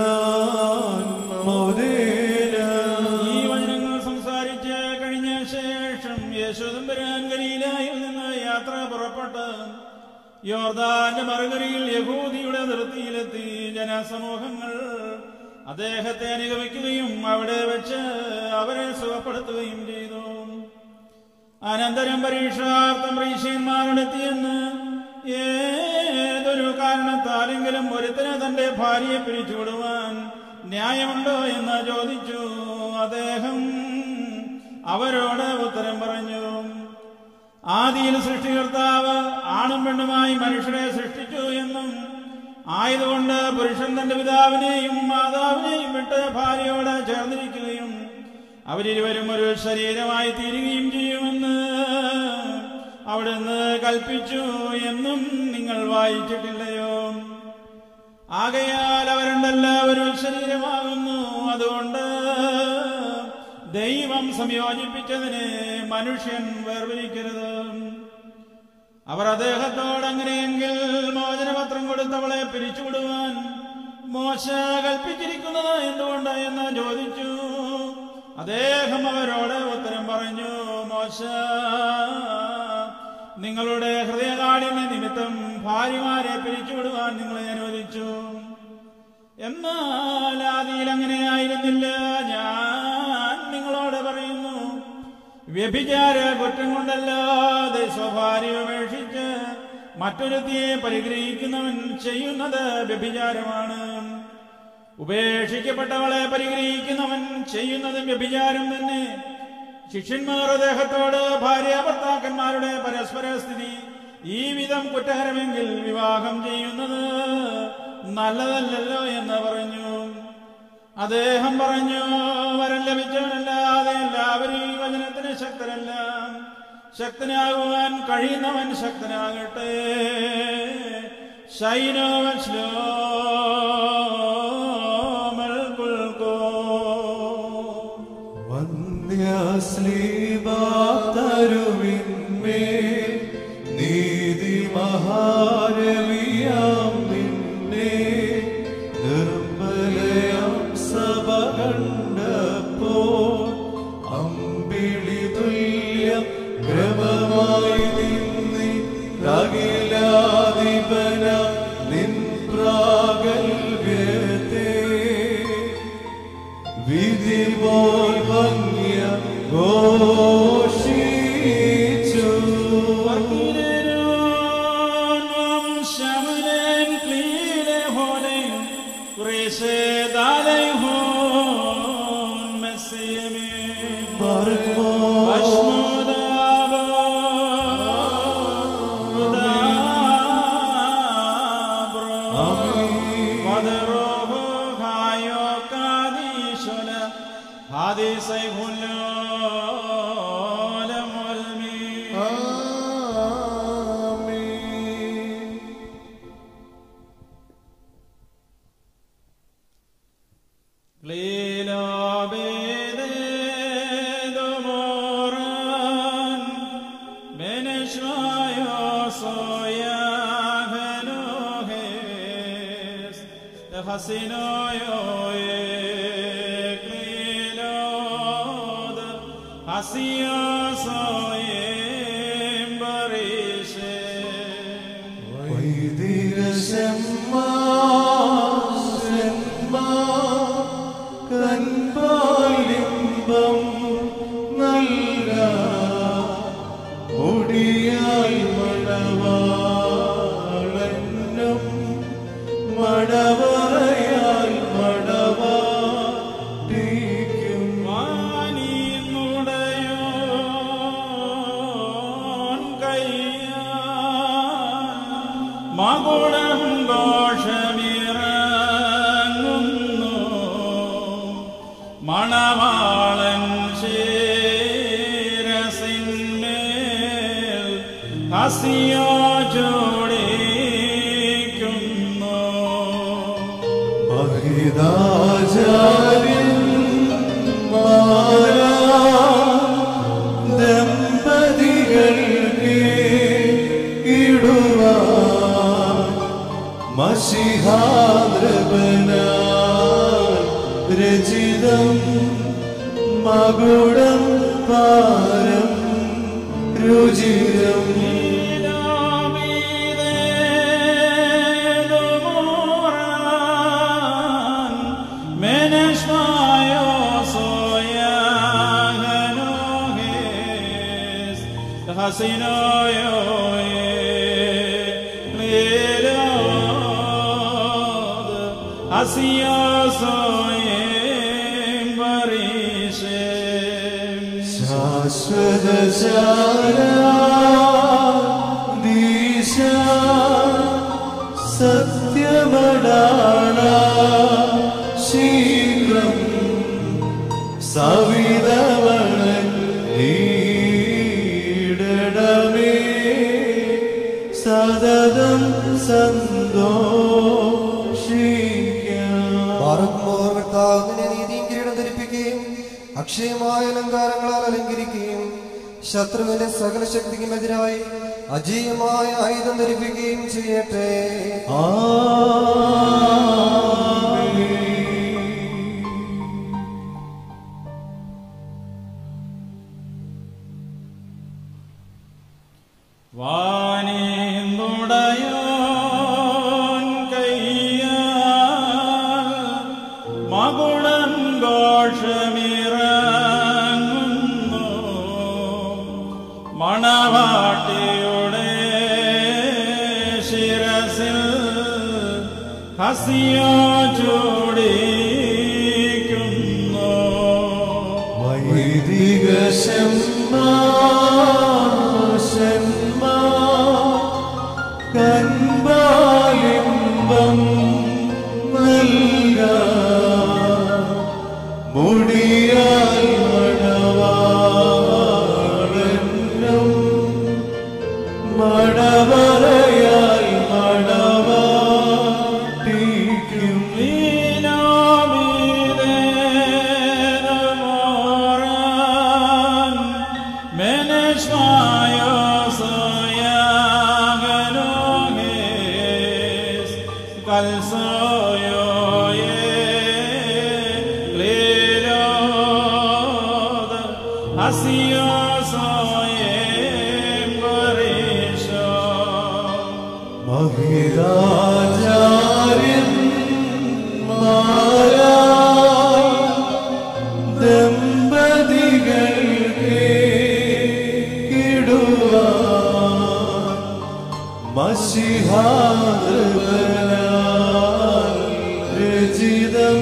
B: Maudena,
A: even some Sarija, Karina Shesham, Yeshudambaran Galila, in the Yatra Borapata, Yordan, Margaril, Yehudi, Udatilati, Janasamohangal. അദ്ദേഹത്തെ അനുഗമിക്കുകയും അവിടെ വെച്ച് അവരെ സുഖപ്പെടുത്തുകയും ചെയ്തു. അനന്തരം പരീക്ഷാർത്ഥം പരീക്ഷന്മാരെത്തിയെന്ന് ഏതൊരു കാരണത്താലെങ്കിലും ഒരുത്തനെ തന്റെ ഭാര്യയെ പിരിച്ചുവിടുവാൻ ന്യായമുണ്ടോ എന്ന് ചോദിച്ചു. അദ്ദേഹം അവരോട് ഉത്തരം പറഞ്ഞു, ആദിയിൽ സൃഷ്ടികർത്താവ് ആണും പെണ്ണുമായി മനുഷ്യരെ സൃഷ്ടിച്ചു എന്നും ആയതുകൊണ്ട് പുരുഷൻ തന്റെ പിതാവിനെയും മാതാവിനെയും വിട്ട് ഭാര്യയോട് ചേർന്നിരിക്കുകയും അവരിരുവരും ഒരു ശരീരമായി തീരുകയും ചെയ്യുമെന്ന് അവിടുന്ന് കൽപ്പിച്ചു എന്നും നിങ്ങൾ വായിച്ചിട്ടില്ലയോ? ആകയാൽ അവരുണ്ടെല്ലാവരും ശരീരമാകുന്നു. അതുകൊണ്ട് ദൈവം സംയോജിപ്പിച്ചതിനെ മനുഷ്യൻ വേർപിരിക്കരുത്. അവർ അദ്ദേഹത്തോട് അങ്ങനെയെങ്കിൽ മോചനപത്രം കൊടുത്തവളെ പിരിച്ചുവിടുവാൻ മോശ കൽപ്പിച്ചിരിക്കുന്നത് എന്തുകൊണ്ട് എന്ന് ചോദിച്ചു. അദ്ദേഹം അവരോട് ഉത്തരം പറഞ്ഞു, മോശ നിങ്ങളുടെ ഹൃദയകാഠിന്യ നിമിത്തം ഭാര്യമാരെ പിരിച്ചുവിടുവാൻ നിങ്ങളെ അനുവദിച്ചു. എന്നാൽ ആദിയിൽ അങ്ങനെയായിരുന്നില്ല. ഞാൻ നിങ്ങളോട് പറയുന്നു, വ്യഭിചാര കുറ്റം കൊണ്ടല്ലാതെ സ്വഭാര്യ ഉപേക്ഷിച്ച് മറ്റൊരുത്തിയെ പരിഗ്രഹിക്കുന്നവൻ ചെയ്യുന്നത് വ്യഭിചാരമാണ്. ഉപേക്ഷിക്കപ്പെട്ടവളെ പരിഗ്രഹിക്കുന്നവൻ ചെയ്യുന്നതും വ്യഭിചാരം തന്നെ. ശിഷ്യന്മാർ അദ്ദേഹത്തോട് ഭാര്യ ഭർത്താക്കന്മാരുടെ പരസ്പര സ്ഥിതി ഈ വിധം കുറ്റകരമെങ്കിൽ വിവാഹം ചെയ്യുന്നത് നല്ലതല്ലല്ലോ എന്ന് പറഞ്ഞു. അദ്ദേഹം പറഞ്ഞു, വരം ലഭിച്ചവനല്ലാതെ എല്ലാവരും ഈ വചനത്തിന് ശക്തരല്ല. ശക്തനാകുവാൻ കഴിയുന്നവൻ ശക്തനാകട്ടെ.
B: വന്ധ്യാശ്ലീബാതരുവിന്മേൽ നീതി മഹാരവിയാം നിന്നെ നിർമ്മലയാം സഭ കണ്ടപ്പോൾ അമ്പിളി തുല്യം ക്രമമായി നിന്നി അഖിലാധിപന നിൻ പ്രാഗൽഭ്യത്തെ വിധി പോൽ ഭംഗ്യ ഘോഷിച്ചു.
A: വാനീന്നുടെ മണവാളൻ ശിരസിന്മേൽ ഹസിയോ ചൂടിക്കുന്നു.
B: മഹിതാചാര്യൻ ദമ്പതികൾക്ക് ഇടുവാൻ മഷിഹാദ്രവനാൽ രചിതം മകുടം പാരം രുചിരം
A: Hasinoyoe Lelod Hasiyosoye Barishem
B: Shashvadashara Disha Satyamadana Shikram Savidavanan സദതം സന്തോഷിക്കാം.
I: നീതിയും കിരീടം ധരിപ്പിക്കുകയും അക്ഷയമായ അലങ്കാരങ്ങളാൽ അലങ്കരിക്കുകയും ശത്രുവിന്റെ സകല ശക്തിക്കും എതിരായി അജീയമായ ആയുധം ധരിപ്പിക്കുകയും ചെയ്യട്ടെ.
A: വാനീന്തുടയോൻ കയ്യാൽ മകുടം ഘോഷമിറങ്ങുന്നു. മണവാട്ടിയുടെ ശിരസിൽ ഹസിയോ ചൂടിക്കുന്നു.
B: വൈദിക കൻപാലിംബം നൽക മുടിയാൽ മണവാളനും മണവറയാൽ മണവാട്ടിക്കും. മഹിതാചാര്യൻ ദമ്പതികൾക്ക് ഇടുവാൻ മഷിഹാദ്രവനാൽ രചിതം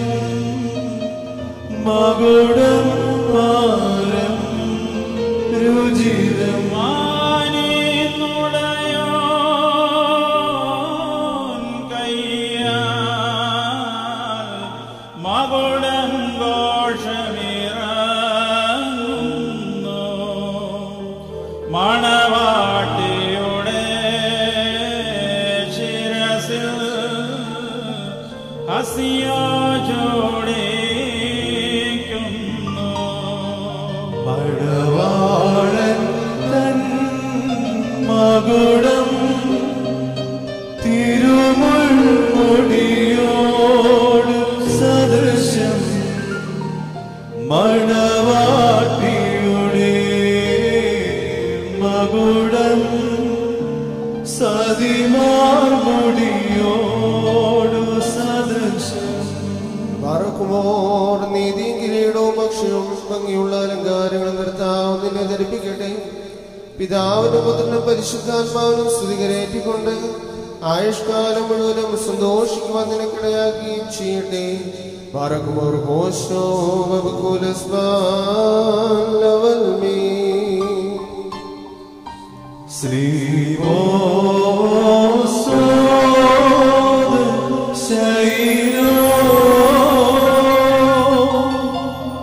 B: മകുടം പാരം രുചിരം.
A: മകുടം ഘോഷമിറങ്ങുന്നു. മണവാട്ടിയുടെ ശിരസിൽ ഹസിയോ ചൂടിക്കുന്നു.
B: മണവാളൻ തൻ മകുടം തിരുമുൾമുടിയോട് സദൃശം മണവാട്ടിയുടെ മകുടം സതിമാർമുടിയോട് സദൃശം.
F: ബാറക്കുമോർ നീതിയും കിരീടവും ഭക്ഷ്യവും ഭംഗിയുള്ള അലങ്കാരങ്ങളും കർത്താവ് നിന്നെ ധരിപ്പിക്കട്ടെ. പിതാവിനും പുത്രനും പരിശുദ്ധാത്മാവിനും സ്തുതികരേറ്റിക്കൊണ്ട് ആയുഷ്കാലം മുഴുവനും സന്തോഷിക്കുവാൻ നിനക്കിടയാക്കുകയും ചെയ്യട്ടെ. ബാറക്കുമോർ ഘോഷോ വബുക്കുലസ്ബാലവൽമീ
B: ശ്രീമോസോദ ശൈലോ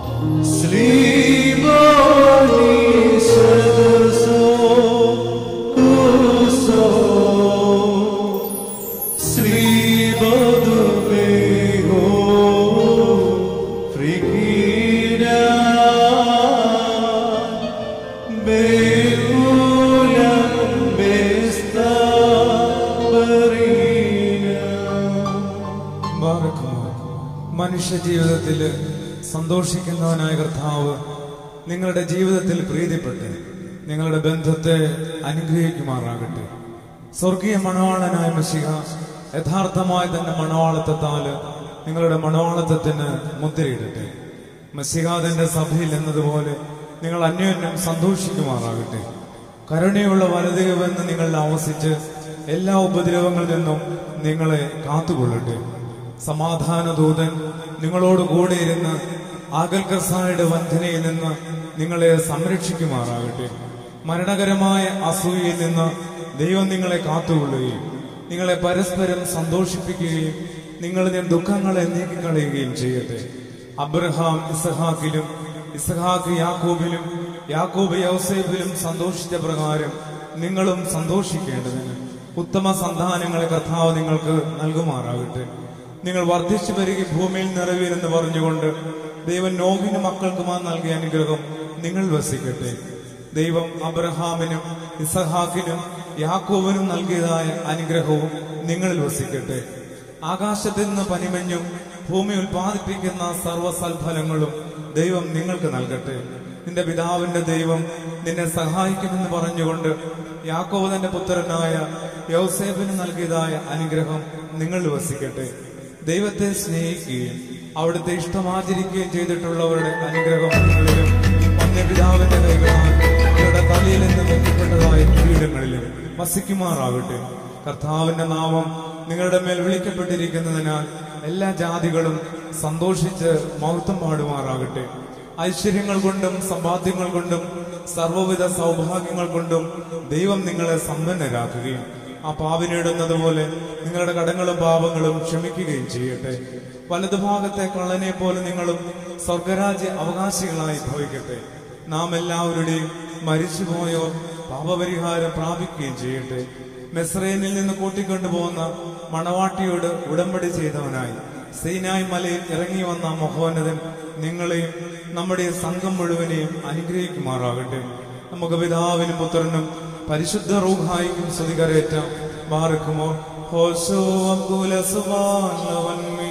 E: മനുഷ്യ ജീവിതത്തിൽ സന്തോഷിക്കുന്നവനായ കർത്താവ് നിങ്ങളുടെ ജീവിതത്തിൽ പ്രീതിപ്പെട്ട് നിങ്ങളുടെ ബന്ധത്തെ അനുഗ്രഹിക്കുമാറാകട്ടെ. സ്വർഗീയ മണവാളനായ മശിഹ യഥാർത്ഥമായ തന്നെ മണവാളത്വത്താല് നിങ്ങളുടെ മണവാളത്വത്തിന് മുദ്രയിടട്ടെ. മശിഹ തന്റെ സഭയിൽ എന്നതുപോലെ നിങ്ങൾ അന്യോന്യം സന്തോഷിക്കുമാറാകട്ടെ. കരുണയുള്ള വലതുകവെന്ന് നിങ്ങളിൽ ആവസിച്ച് എല്ലാ ഉപദ്രവങ്ങളിൽ നിന്നും നിങ്ങളെ കാത്തുകൊള്ളട്ടെ. സമാധാന ദൂതൻ നിങ്ങളോട് കൂടെ ഇരുന്ന് ആകൽക്കസായുടെ വഞ്ചനയിൽ നിന്ന് നിങ്ങളെ സംരക്ഷിക്കുമാറാകട്ടെ. മരണകരമായ അസൂയയിൽ നിന്ന് ദൈവം നിങ്ങളെ കാത്തുകൊള്ളുകയും നിങ്ങളെ പരസ്പരം സന്തോഷിപ്പിക്കുകയും നിങ്ങളുടെ ദുഃഖങ്ങളെ നീക്കിക്കളയുകയും ചെയ്യട്ടെ. അബ്രഹാം ഇസഹാക്കിലും ഇസഹാക്ക് യാക്കോബിലും യാക്കോബ് യൗസേബിലും സന്തോഷിച്ച പ്രകാരം നിങ്ങളും സന്തോഷിക്കേണ്ടതിന് ഉത്തമ സന്താനങ്ങളെ കർത്താവ് നിങ്ങൾക്ക് നൽകുമാറാകട്ടെ. നിങ്ങൾ വർദ്ധിച്ചു വരിക ഭൂമിയിൽ നിറവേരെന്ന് പറഞ്ഞുകൊണ്ട് ദൈവം നോഹിന് മക്കൾക്കുമാ നൽകിയ അനുഗ്രഹം നിങ്ങൾ വസിക്കട്ടെ. ദൈവം അബ്രഹാമിനും ഇസഹാക്കിനും യാക്കോബിനും നൽകിയതായ അനുഗ്രഹവും നിങ്ങളിൽ വസിക്കട്ടെ. ആകാശത്തിൽ നിന്ന് പനിമഞ്ഞും ഭൂമി ഉൽപ്പാദിപ്പിക്കുന്ന സർവ്വസൽഫലങ്ങളും ദൈവം നിങ്ങൾക്ക് നൽകട്ടെ. നിന്റെ പിതാവിന്റെ ദൈവം നിന്നെ സഹായിക്കുമെന്ന് പറഞ്ഞുകൊണ്ട് യാക്കോബ് തന്റെ പുത്രനായ യൗസേഫിന് നൽകിയതായ അനുഗ്രഹം നിങ്ങളിൽ വസിക്കട്ടെ. ദൈവത്തെ സ്നേഹിക്കുകയും അവിടുത്തെ ഇഷ്ടമാചരിക്കുകയും ചെയ്തിട്ടുള്ളവരുടെ അനുഗ്രഹം നിങ്ങളിലും വന്യപിതാവിന്റെ കൈകളാൽ അവരുടെ തലയിൽ നിന്ന് വെക്കപ്പെട്ടതായ പീഠങ്ങളിലും വസിക്കുമാറാകട്ടെ. കർത്താവിന്റെ നാമം നിങ്ങളുടെ മേൽ വിളിക്കപ്പെട്ടിരിക്കുന്നതിനാൽ എല്ലാ ജാതികളും സന്തോഷിച്ച് മഹത്വം പാടുമാറാകട്ടെ. ഐശ്വര്യങ്ങൾ കൊണ്ടും സമ്പാദ്യങ്ങൾ കൊണ്ടും സർവ്വവിധ സൗഭാഗ്യങ്ങൾ കൊണ്ടും ദൈവം നിങ്ങളെ സമ്പന്നരാക്കുകയും ആ പാവിനിടുന്നത് പോലെ നിങ്ങളുടെ കടങ്ങളും പാപങ്ങളും ക്ഷമിക്കുകയും ചെയ്യട്ടെ. വലതുഭാഗത്തെ കള്ളനെ പോലെ നിങ്ങളും സ്വർഗരാജ്യ അവകാശികളായി ഭവിക്കട്ടെ. നാം എല്ലാവരുടെയും മരിച്ചുപോയോ പാപപരിഹാരം പ്രാപിക്കുകയും ചെയ്യട്ടെ. മെസ്രൈനിൽ നിന്ന് കൂട്ടിക്കൊണ്ടുപോകുന്ന മണവാട്ടിയോട് ഉടമ്പടി ചെയ്തവനായി സീനായ് മലയിൽ ഇറങ്ങി വന്ന മഹോന്നതൻ നിങ്ങളെയും നമ്മുടെ സംഘം മുഴുവനെയും അനുഗ്രഹിക്കുമാറാകട്ടെ. നമുക്ക് പിതാവിനും പുത്രനും പരിശുദ്ധ റൂഹായിക്കും സ്തുതികരേറ്റാം. ബാറക്കുമോ ഹോശോ അബ്ദുല സുബ്ഹാനവന്മേ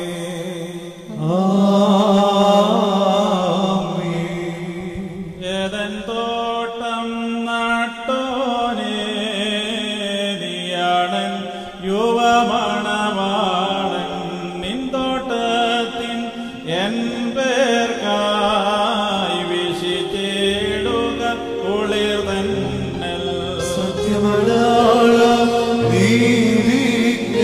A: ഏതൻ തോട്ടം നട്ടോനേ നീയാണൻ യുവമണവാളൻ നിൻ തോട്ടത്തിൻ എൻ പേർക്കായി വിശിച്ചിടുക കുളിർ തന്നൽ
B: സത്യമടാള നീതിജ്ഞ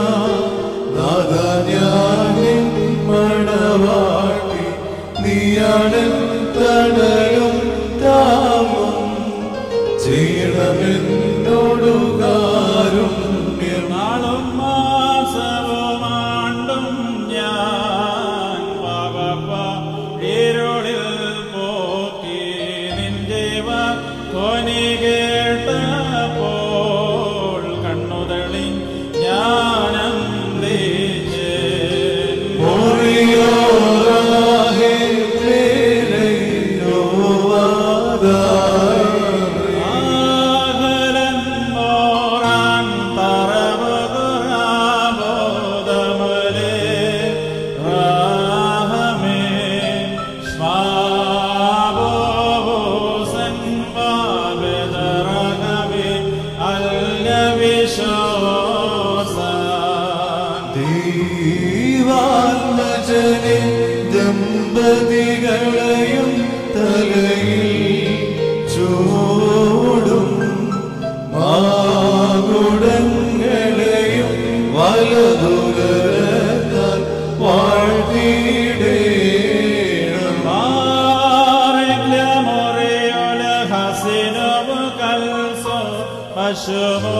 B: നാദാന്യാനിൻ മണവാട്ടി നീയാണൻ തണലും താമം ചെയ്യണമെന്നോടുകാരും
A: നാളും മാസവുമാണ്ടും ഞാൻ പാപപ്പ ഇരുളിൽ പോക്കി നിൻ ജീവ ധ്വനി കേട്ടപ്പോൾ കണ്ണുതളി ജ്ഞാനം
B: ദമ്പതികളെയും തലയിൽ ചൂടും മാകുടങ്ങളെയും വലതുകരത്താൽ വാഴ്ത്തിയിടേണം.
A: പശുമോ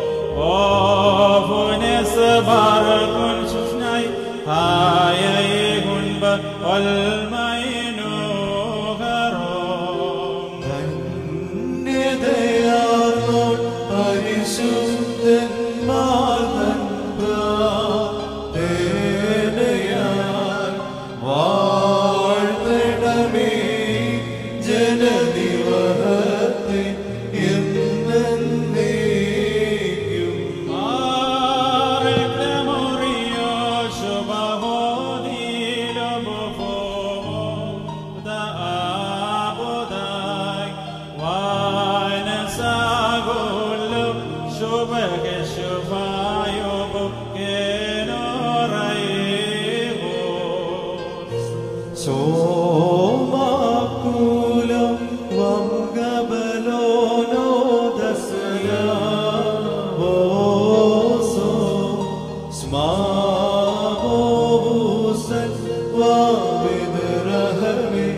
A: Barkun Sushnai Hayai والمينوغرون
B: ധന്യതയാർന്നോൾ പരിശുദ്ധന്മാർ തൻ പ്രാർത്ഥനയാൽ വാഴ്ത്തിടമേ ജനനിവഹത്തെ എന്നേക്കും. സോമാക്കുലം വംഗബലോനോ ദസയാവോസോ സ്മാവോസൻ വാവിദ്രഹമേ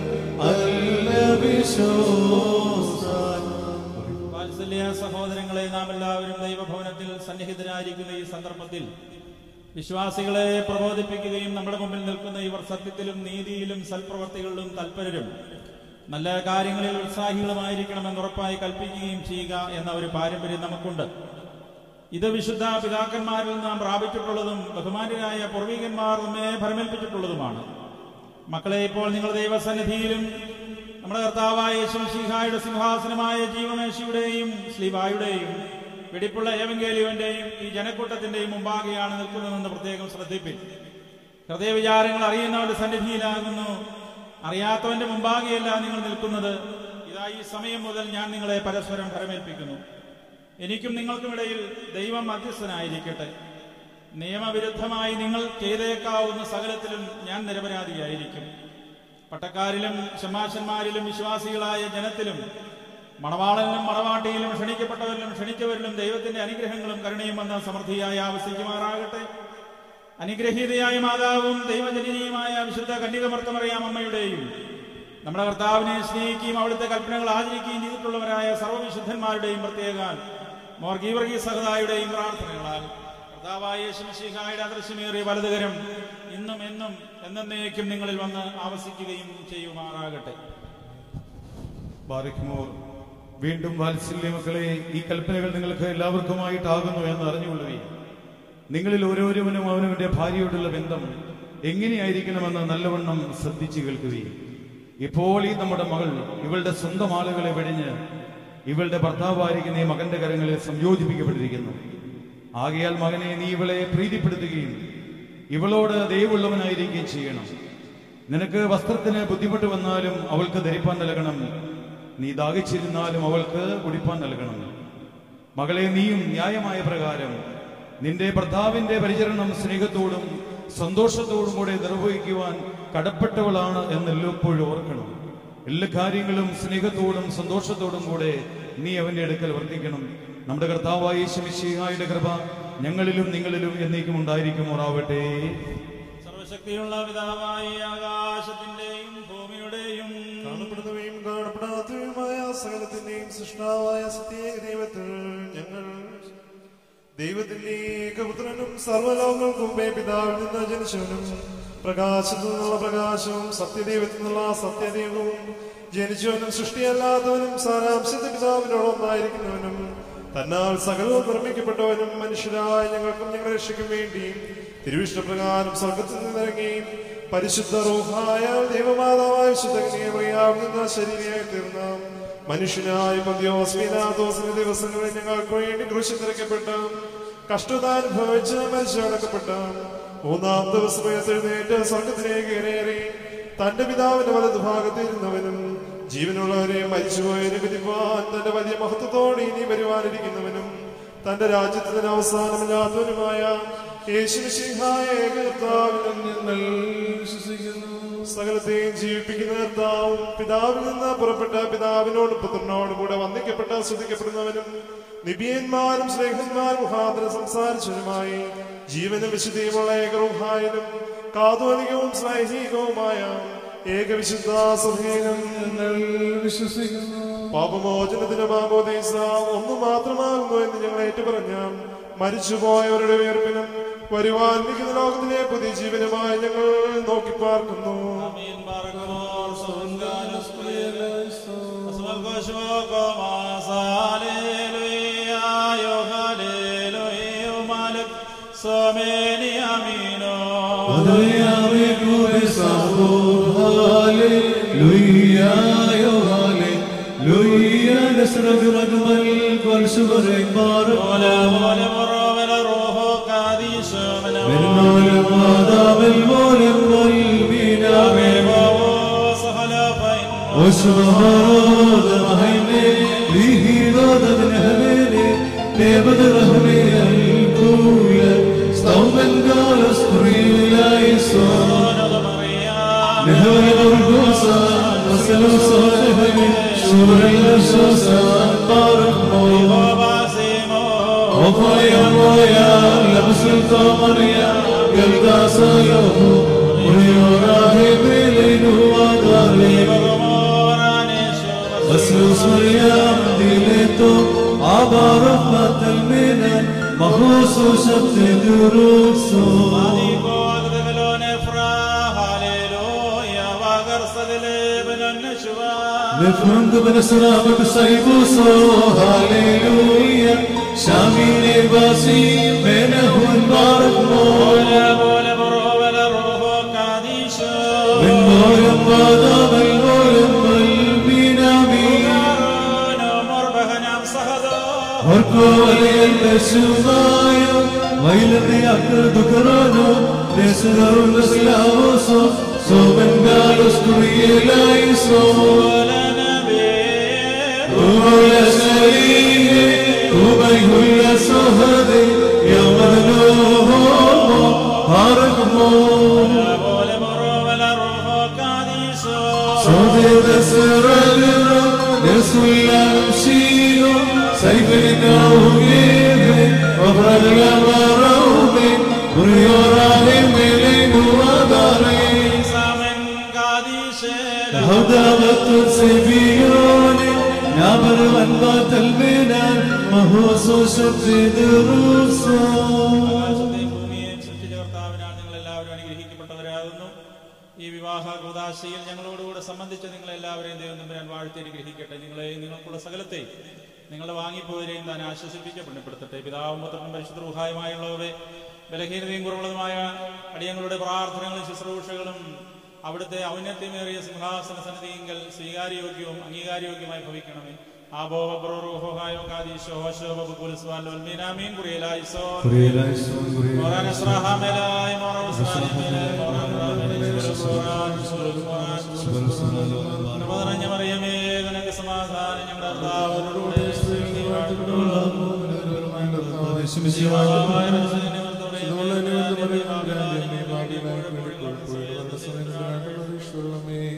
B: അല്ലവിശോസാൻ.
A: വാത്സല്യ സഹോദരങ്ങളെ, നാം എല്ലാവരും ദൈവഭവനത്തിൽ സന്നിഹിതരായിരിക്കുന്ന ഈ സന്ദർഭത്തിൽ വിശ്വാസികളെ പ്രബോധിപ്പിക്കുകയും നമ്മുടെ മുമ്പിൽ നിൽക്കുന്ന ഇവർ സത്യത്തിലും നീതിയിലും സൽപ്രവർത്തികളിലും തൽപരരും നല്ല കാര്യങ്ങളിൽ ഉത്സാഹികളുമായിരിക്കണമെന്ന് ഉറപ്പായി കൽപ്പിക്കുകയും ചെയ്യുക എന്ന ഒരു പാരമ്പര്യം നമുക്കുണ്ട്. ഇത് വിശുദ്ധ പിതാക്കന്മാരിൽ നാം പ്രാപിച്ചിട്ടുള്ളതും ബഹുമാന്യരായ പൂർവികന്മാർ നമ്മെ ഭരമേൽപ്പിച്ചിട്ടുള്ളതുമാണ്. മക്കളെ, ഇപ്പോൾ നിങ്ങൾ ദൈവസന്നിധിയിലും നമ്മുടെ കർത്താവായ യേശുമിശിഹായുടെ സിംഹാസനമായ ജീവമേശയുടെയും ശ്ലീബായുടെയും വെടിപ്പുള്ള ഏവങ്കേലിയോന്റെയും ഈ ജനക്കൂട്ടത്തിന്റെയും മുമ്പാകെയാണ് നിൽക്കുന്നതെന്ന് പ്രത്യേകം ശ്രദ്ധിപ്പിൻ. ഹൃദയവിചാരങ്ങൾ അറിയുന്നവന്റെ സന്നിധിയിലാകുന്നു, അറിയാത്തവന്റെ മുമ്പാകെയല്ല നിങ്ങൾ നിൽക്കുന്നത്. ഇതാ ഈ സമയം മുതൽ ഞാൻ നിങ്ങളെ പരസ്പരം ഭരമേൽപ്പിക്കുന്നു. എനിക്കും നിങ്ങൾക്കുമിടയിൽ ദൈവം മധ്യസ്ഥനായിരിക്കട്ടെ. നിയമവിരുദ്ധമായി നിങ്ങൾ ചെയ്തേക്കാവുന്ന സകലത്തിലും ഞാൻ നിരപരാധിയായിരിക്കും. പട്ടക്കാരിലും ശമാശന്മാരിലും വിശ്വാസികളായ ജനത്തിലും മണവാളനിലും മണവാട്ടിയിലും ക്ഷണിക്കപ്പെട്ടവരിലും ക്ഷണിച്ചവരിലും ദൈവത്തിന്റെ അനുഗ്രഹങ്ങളും കരുണയും വന്ന് സമൃദ്ധിയായി ആവസിക്കുമാറാകട്ടെ. അനുഗ്രഹീതയായ മാതാവും ദൈവജനനിയുമായ വിശുദ്ധ കന്യകമർത്തമറിയാം അമ്മയുടെയും നമ്മുടെ കർത്താവിനെ സ്നേഹിക്കുകയും അവിടുത്തെ കൽപ്പനകൾ ആചരിക്കുകയും ചെയ്തിട്ടുള്ളവരായ സർവ്വവിശുദ്ധന്മാരുടെയും പ്രത്യേക മോർ ഗീവർഗീസ് സഹദായുടെയും പ്രാർത്ഥനകളാൽ കർത്താവായ യേശുമിശിഹായുടെ അദൃശ്യമേറിയ വലതുകരം ഇന്നും എന്നും എന്നേക്കും നിങ്ങളിൽ വന്ന് ആവസിക്കുകയും ചെയ്യുമാറാകട്ടെ.
D: ബാരിക്മോർ, വീണ്ടും വാത്സല്യ മക്കളെ, ഈ കൽപ്പനകൾ നിങ്ങൾക്ക് എല്ലാവർക്കുമായിട്ടാകുന്നു എന്ന് അറിഞ്ഞുകൊള്ളുകയും നിങ്ങളിൽ ഓരോരുവനും അവനവന്റെ ഭാര്യയോടുള്ള ബന്ധം എങ്ങനെയായിരിക്കണമെന്ന് നല്ലവണ്ണം ശ്രദ്ധിച്ചു കേൾക്കുകയും ഇപ്പോൾ ഈ നമ്മുടെ മകൾ ഇവളുടെ സ്വന്തം ആളുകളെ വെടിഞ്ഞ് ഇവളുടെ ഭർത്താവായിരിക്കുന്ന ഈ മകന്റെ കരങ്ങളിൽ സംയോജിപ്പിക്കപ്പെട്ടിരിക്കുന്നു. ആകയാൽ മകനെ, നീ ഇവളെ പ്രീതിപ്പെടുത്തുകയും ഇവളോട് ദയവുള്ളവനായിരിക്കുകയും ചെയ്യണം. നിനക്ക് വസ്ത്രത്തിന് ബുദ്ധിമുട്ട് വന്നാലും അവൾക്ക് ധരിപ്പാൻ നൽകണം. നീ ദാഹിച്ചിരുന്നാലും അവൾക്ക് കുടിപ്പാൻ നൽകണം. മകളെ, നീയും ന്യായമായ പ്രകാരം നിന്റെ ഭർത്താവിന്റെ പരിചരണം സ്നേഹത്തോടും സന്തോഷത്തോടും കൂടെ നിർവഹിക്കുവാൻ കടപ്പെട്ടവളാണ് എന്നെല്ലായ്പ്പോഴും ഓർക്കണം. എല്ലാ കാര്യങ്ങളും സ്നേഹത്തോടും സന്തോഷത്തോടും കൂടെ നീ അവന്റെ അടുക്കൽ വർദ്ധിക്കണം. നമ്മുടെ കർത്താവായ യേശുമിശിഹായുടെ കൃപ ഞങ്ങളിലും നിങ്ങളിലും എന്നേക്കും ഉണ്ടായിരിക്കുമാറാവട്ടെ.
A: സർവശക്തിയുള്ള പിതാവായ ആകാശത്തിന്റെയും ഭൂമിയുടെയും
H: കാണപ്പെടുന്നവയും കാണപ്പെടാത്തവയുമായ സകലത്തിന്റെയും സൃഷ്ടാവായ സത്യേക ദൈവത്തിൽ ഞങ്ങൾ ദൈവത്തിന്റെ ഏകപുത്രനും സർവ്വലോകങ്ങൾക്കും മുമ്പേ പിതാവിൽ നിന്ന് ജനിച്ചവനും പ്രകാശത്തു നിന്നുള്ള പ്രകാശവും സത്യദൈവത്തിൽ നിന്നുള്ള സത്യദൈവവും ജനിച്ചവനും സൃഷ്ടിയല്ലാത്തവനും സാരാംശത്തെ പിതാവിനോടൊന്നായിരിക്കുന്നവനും തന്നാൽ സകലവും നിർമ്മിക്കപ്പെട്ടവനും മനുഷ്യരായ ഞങ്ങൾക്കും ഞങ്ങളുടെ രക്ഷയ്ക്കും വേണ്ടി തിരുവിഷ്ടപ്രകാരം സ്വർഗത്തിൽ നിന്നിറങ്ങി പരിശുദ്ധ റൂഹായ ദൈവമാതാവായ വിശുദ്ധ കന്യകമറിയാമിൽ നിന്ന് ശരീരയായി തീർന്ന മനുഷ്യനായ പന്തിയോസ് പീലാത്തോസിന്റെ ദിവസങ്ങളിൽ ഞങ്ങൾക്ക് വേണ്ടി ക്രൂശിൽ തറയ്ക്കപ്പെട്ട കഷ്ടതാനുഭവിച്ച് മരിച്ചടക്കപ്പെട്ട മൂന്നാം ദിവസം എഴുന്നേറ്റ് സ്വർഗത്തിലേക്ക് കയറി തന്റെ പിതാവിന്റെ വലതുഭാഗത്തിരുന്നവനും ജീവനുള്ളവരെ മരിച്ചുപോയവരെ വിധിപ്പാൻ തന്റെ വലിയ മഹത്വത്തോടെ ഇനി വരുവാനിരിക്കുന്നവനും തന്റെ രാജ്യത്തിന് അവസാനമില്ലാത്തവനുമായ യേശുമിശിഹായ ഏകകർത്താവിൽ ഞങ്ങൾ വിശ്വസിക്കുന്നു. സകലത്തെയും ജീവിപ്പിക്കുന്ന കർത്താവും പിതാവിൽ നിന്ന് പുറപ്പെട്ട പിതാവിനോട് പുത്രനോടും കൂടെ വന്ദിക്കപ്പെട്ട സ്തുതിക്കപ്പെടുന്നവനും നിബിയന്മാരും സ്നേഹന്മാരും മുഖാന്തരം സംസാരിച്ചവനുമായി ജീവനും വിശുദ്ധിയുമുള്ള ഏകറുഹായനും കാതോലികവും സ്നൈഹികവുമായ ഏകവിശുദ്ധ സഭയിലും ഞങ്ങൾ വിശ്വസിക്കുന്നു. പാപമോചനത്തിന് മാമോദീസ ഒന്നു മാത്രമാകുന്നു എന്ന് ഞങ്ങൾ ഏറ്റുപറഞ്ഞ മരിച്ചുപോയവരുടെ ഉയർപ്പിനും വരുവാനിരിക്കുന്ന ലോകത്തിലെ പുതിയ ജീവനുമായി ഞങ്ങൾ നോക്കി പാർക്കുന്നു.
B: نفرند بنسراب بسيبوسو هاليلويا شامين باسي بينه المبارك مولا مولا برولا روح قاديشو من مولا بادا بالمولا بالبينا بينا مربها نعم صهدا هركو ولي البسومايا ويلني أكر دكرانو نسدر نسلاوسو سومن قالوس كريه لا يسو ولا سليم وبيه السهد يا مذنوب هاركمو ولا مر ولا روح قاديس صديق السرر نسوي امشيو سيفنا وجيب وفرد المروب وريوراني ملين وداري سامن قاديس هدامت سيبيوني نابر وانبات المنان مهوسوس في دروسه ഈ വിവാഹ കൂദാശയിൽ ഞങ്ങളോടുകൂടെ സംബന്ധിച്ച് നിങ്ങളെല്ലാവരെയും ദൈവം തമ്പുരാൻ വാഴ്ത്തി അനുഗ്രഹിക്കട്ടെ. നിങ്ങളെയും നിങ്ങൾക്കുള്ള സകലത്തെയും നിങ്ങളുടെ വാങ്ങിപ്പോയവരെയും താൻ ആശ്വസിപ്പിച്ച് പുണ്യപ്പെടുത്തട്ടെ. പിതാവും പുത്രനും പരിശുദ്ധ റൂഹായുമായുള്ളവരെ ബലഹീനതയും കുറവുള്ളതുമായ അടിയങ്ങളുടെ പ്രാർത്ഥനകളും ശുശ്രൂഷകളും അവിടുത്തെ ഔന്നത്യമേറിയ സിംഹാസന സന്നിധിയെങ്കിൽ സ്വീകാര്യോഗ്യവും അംഗീകാരയോഗ്യമായി ഭവിക്കണമേ. മറിയമേ നിനക്ക് സമാധാനം ഞങ്ങളുടെ
H: ും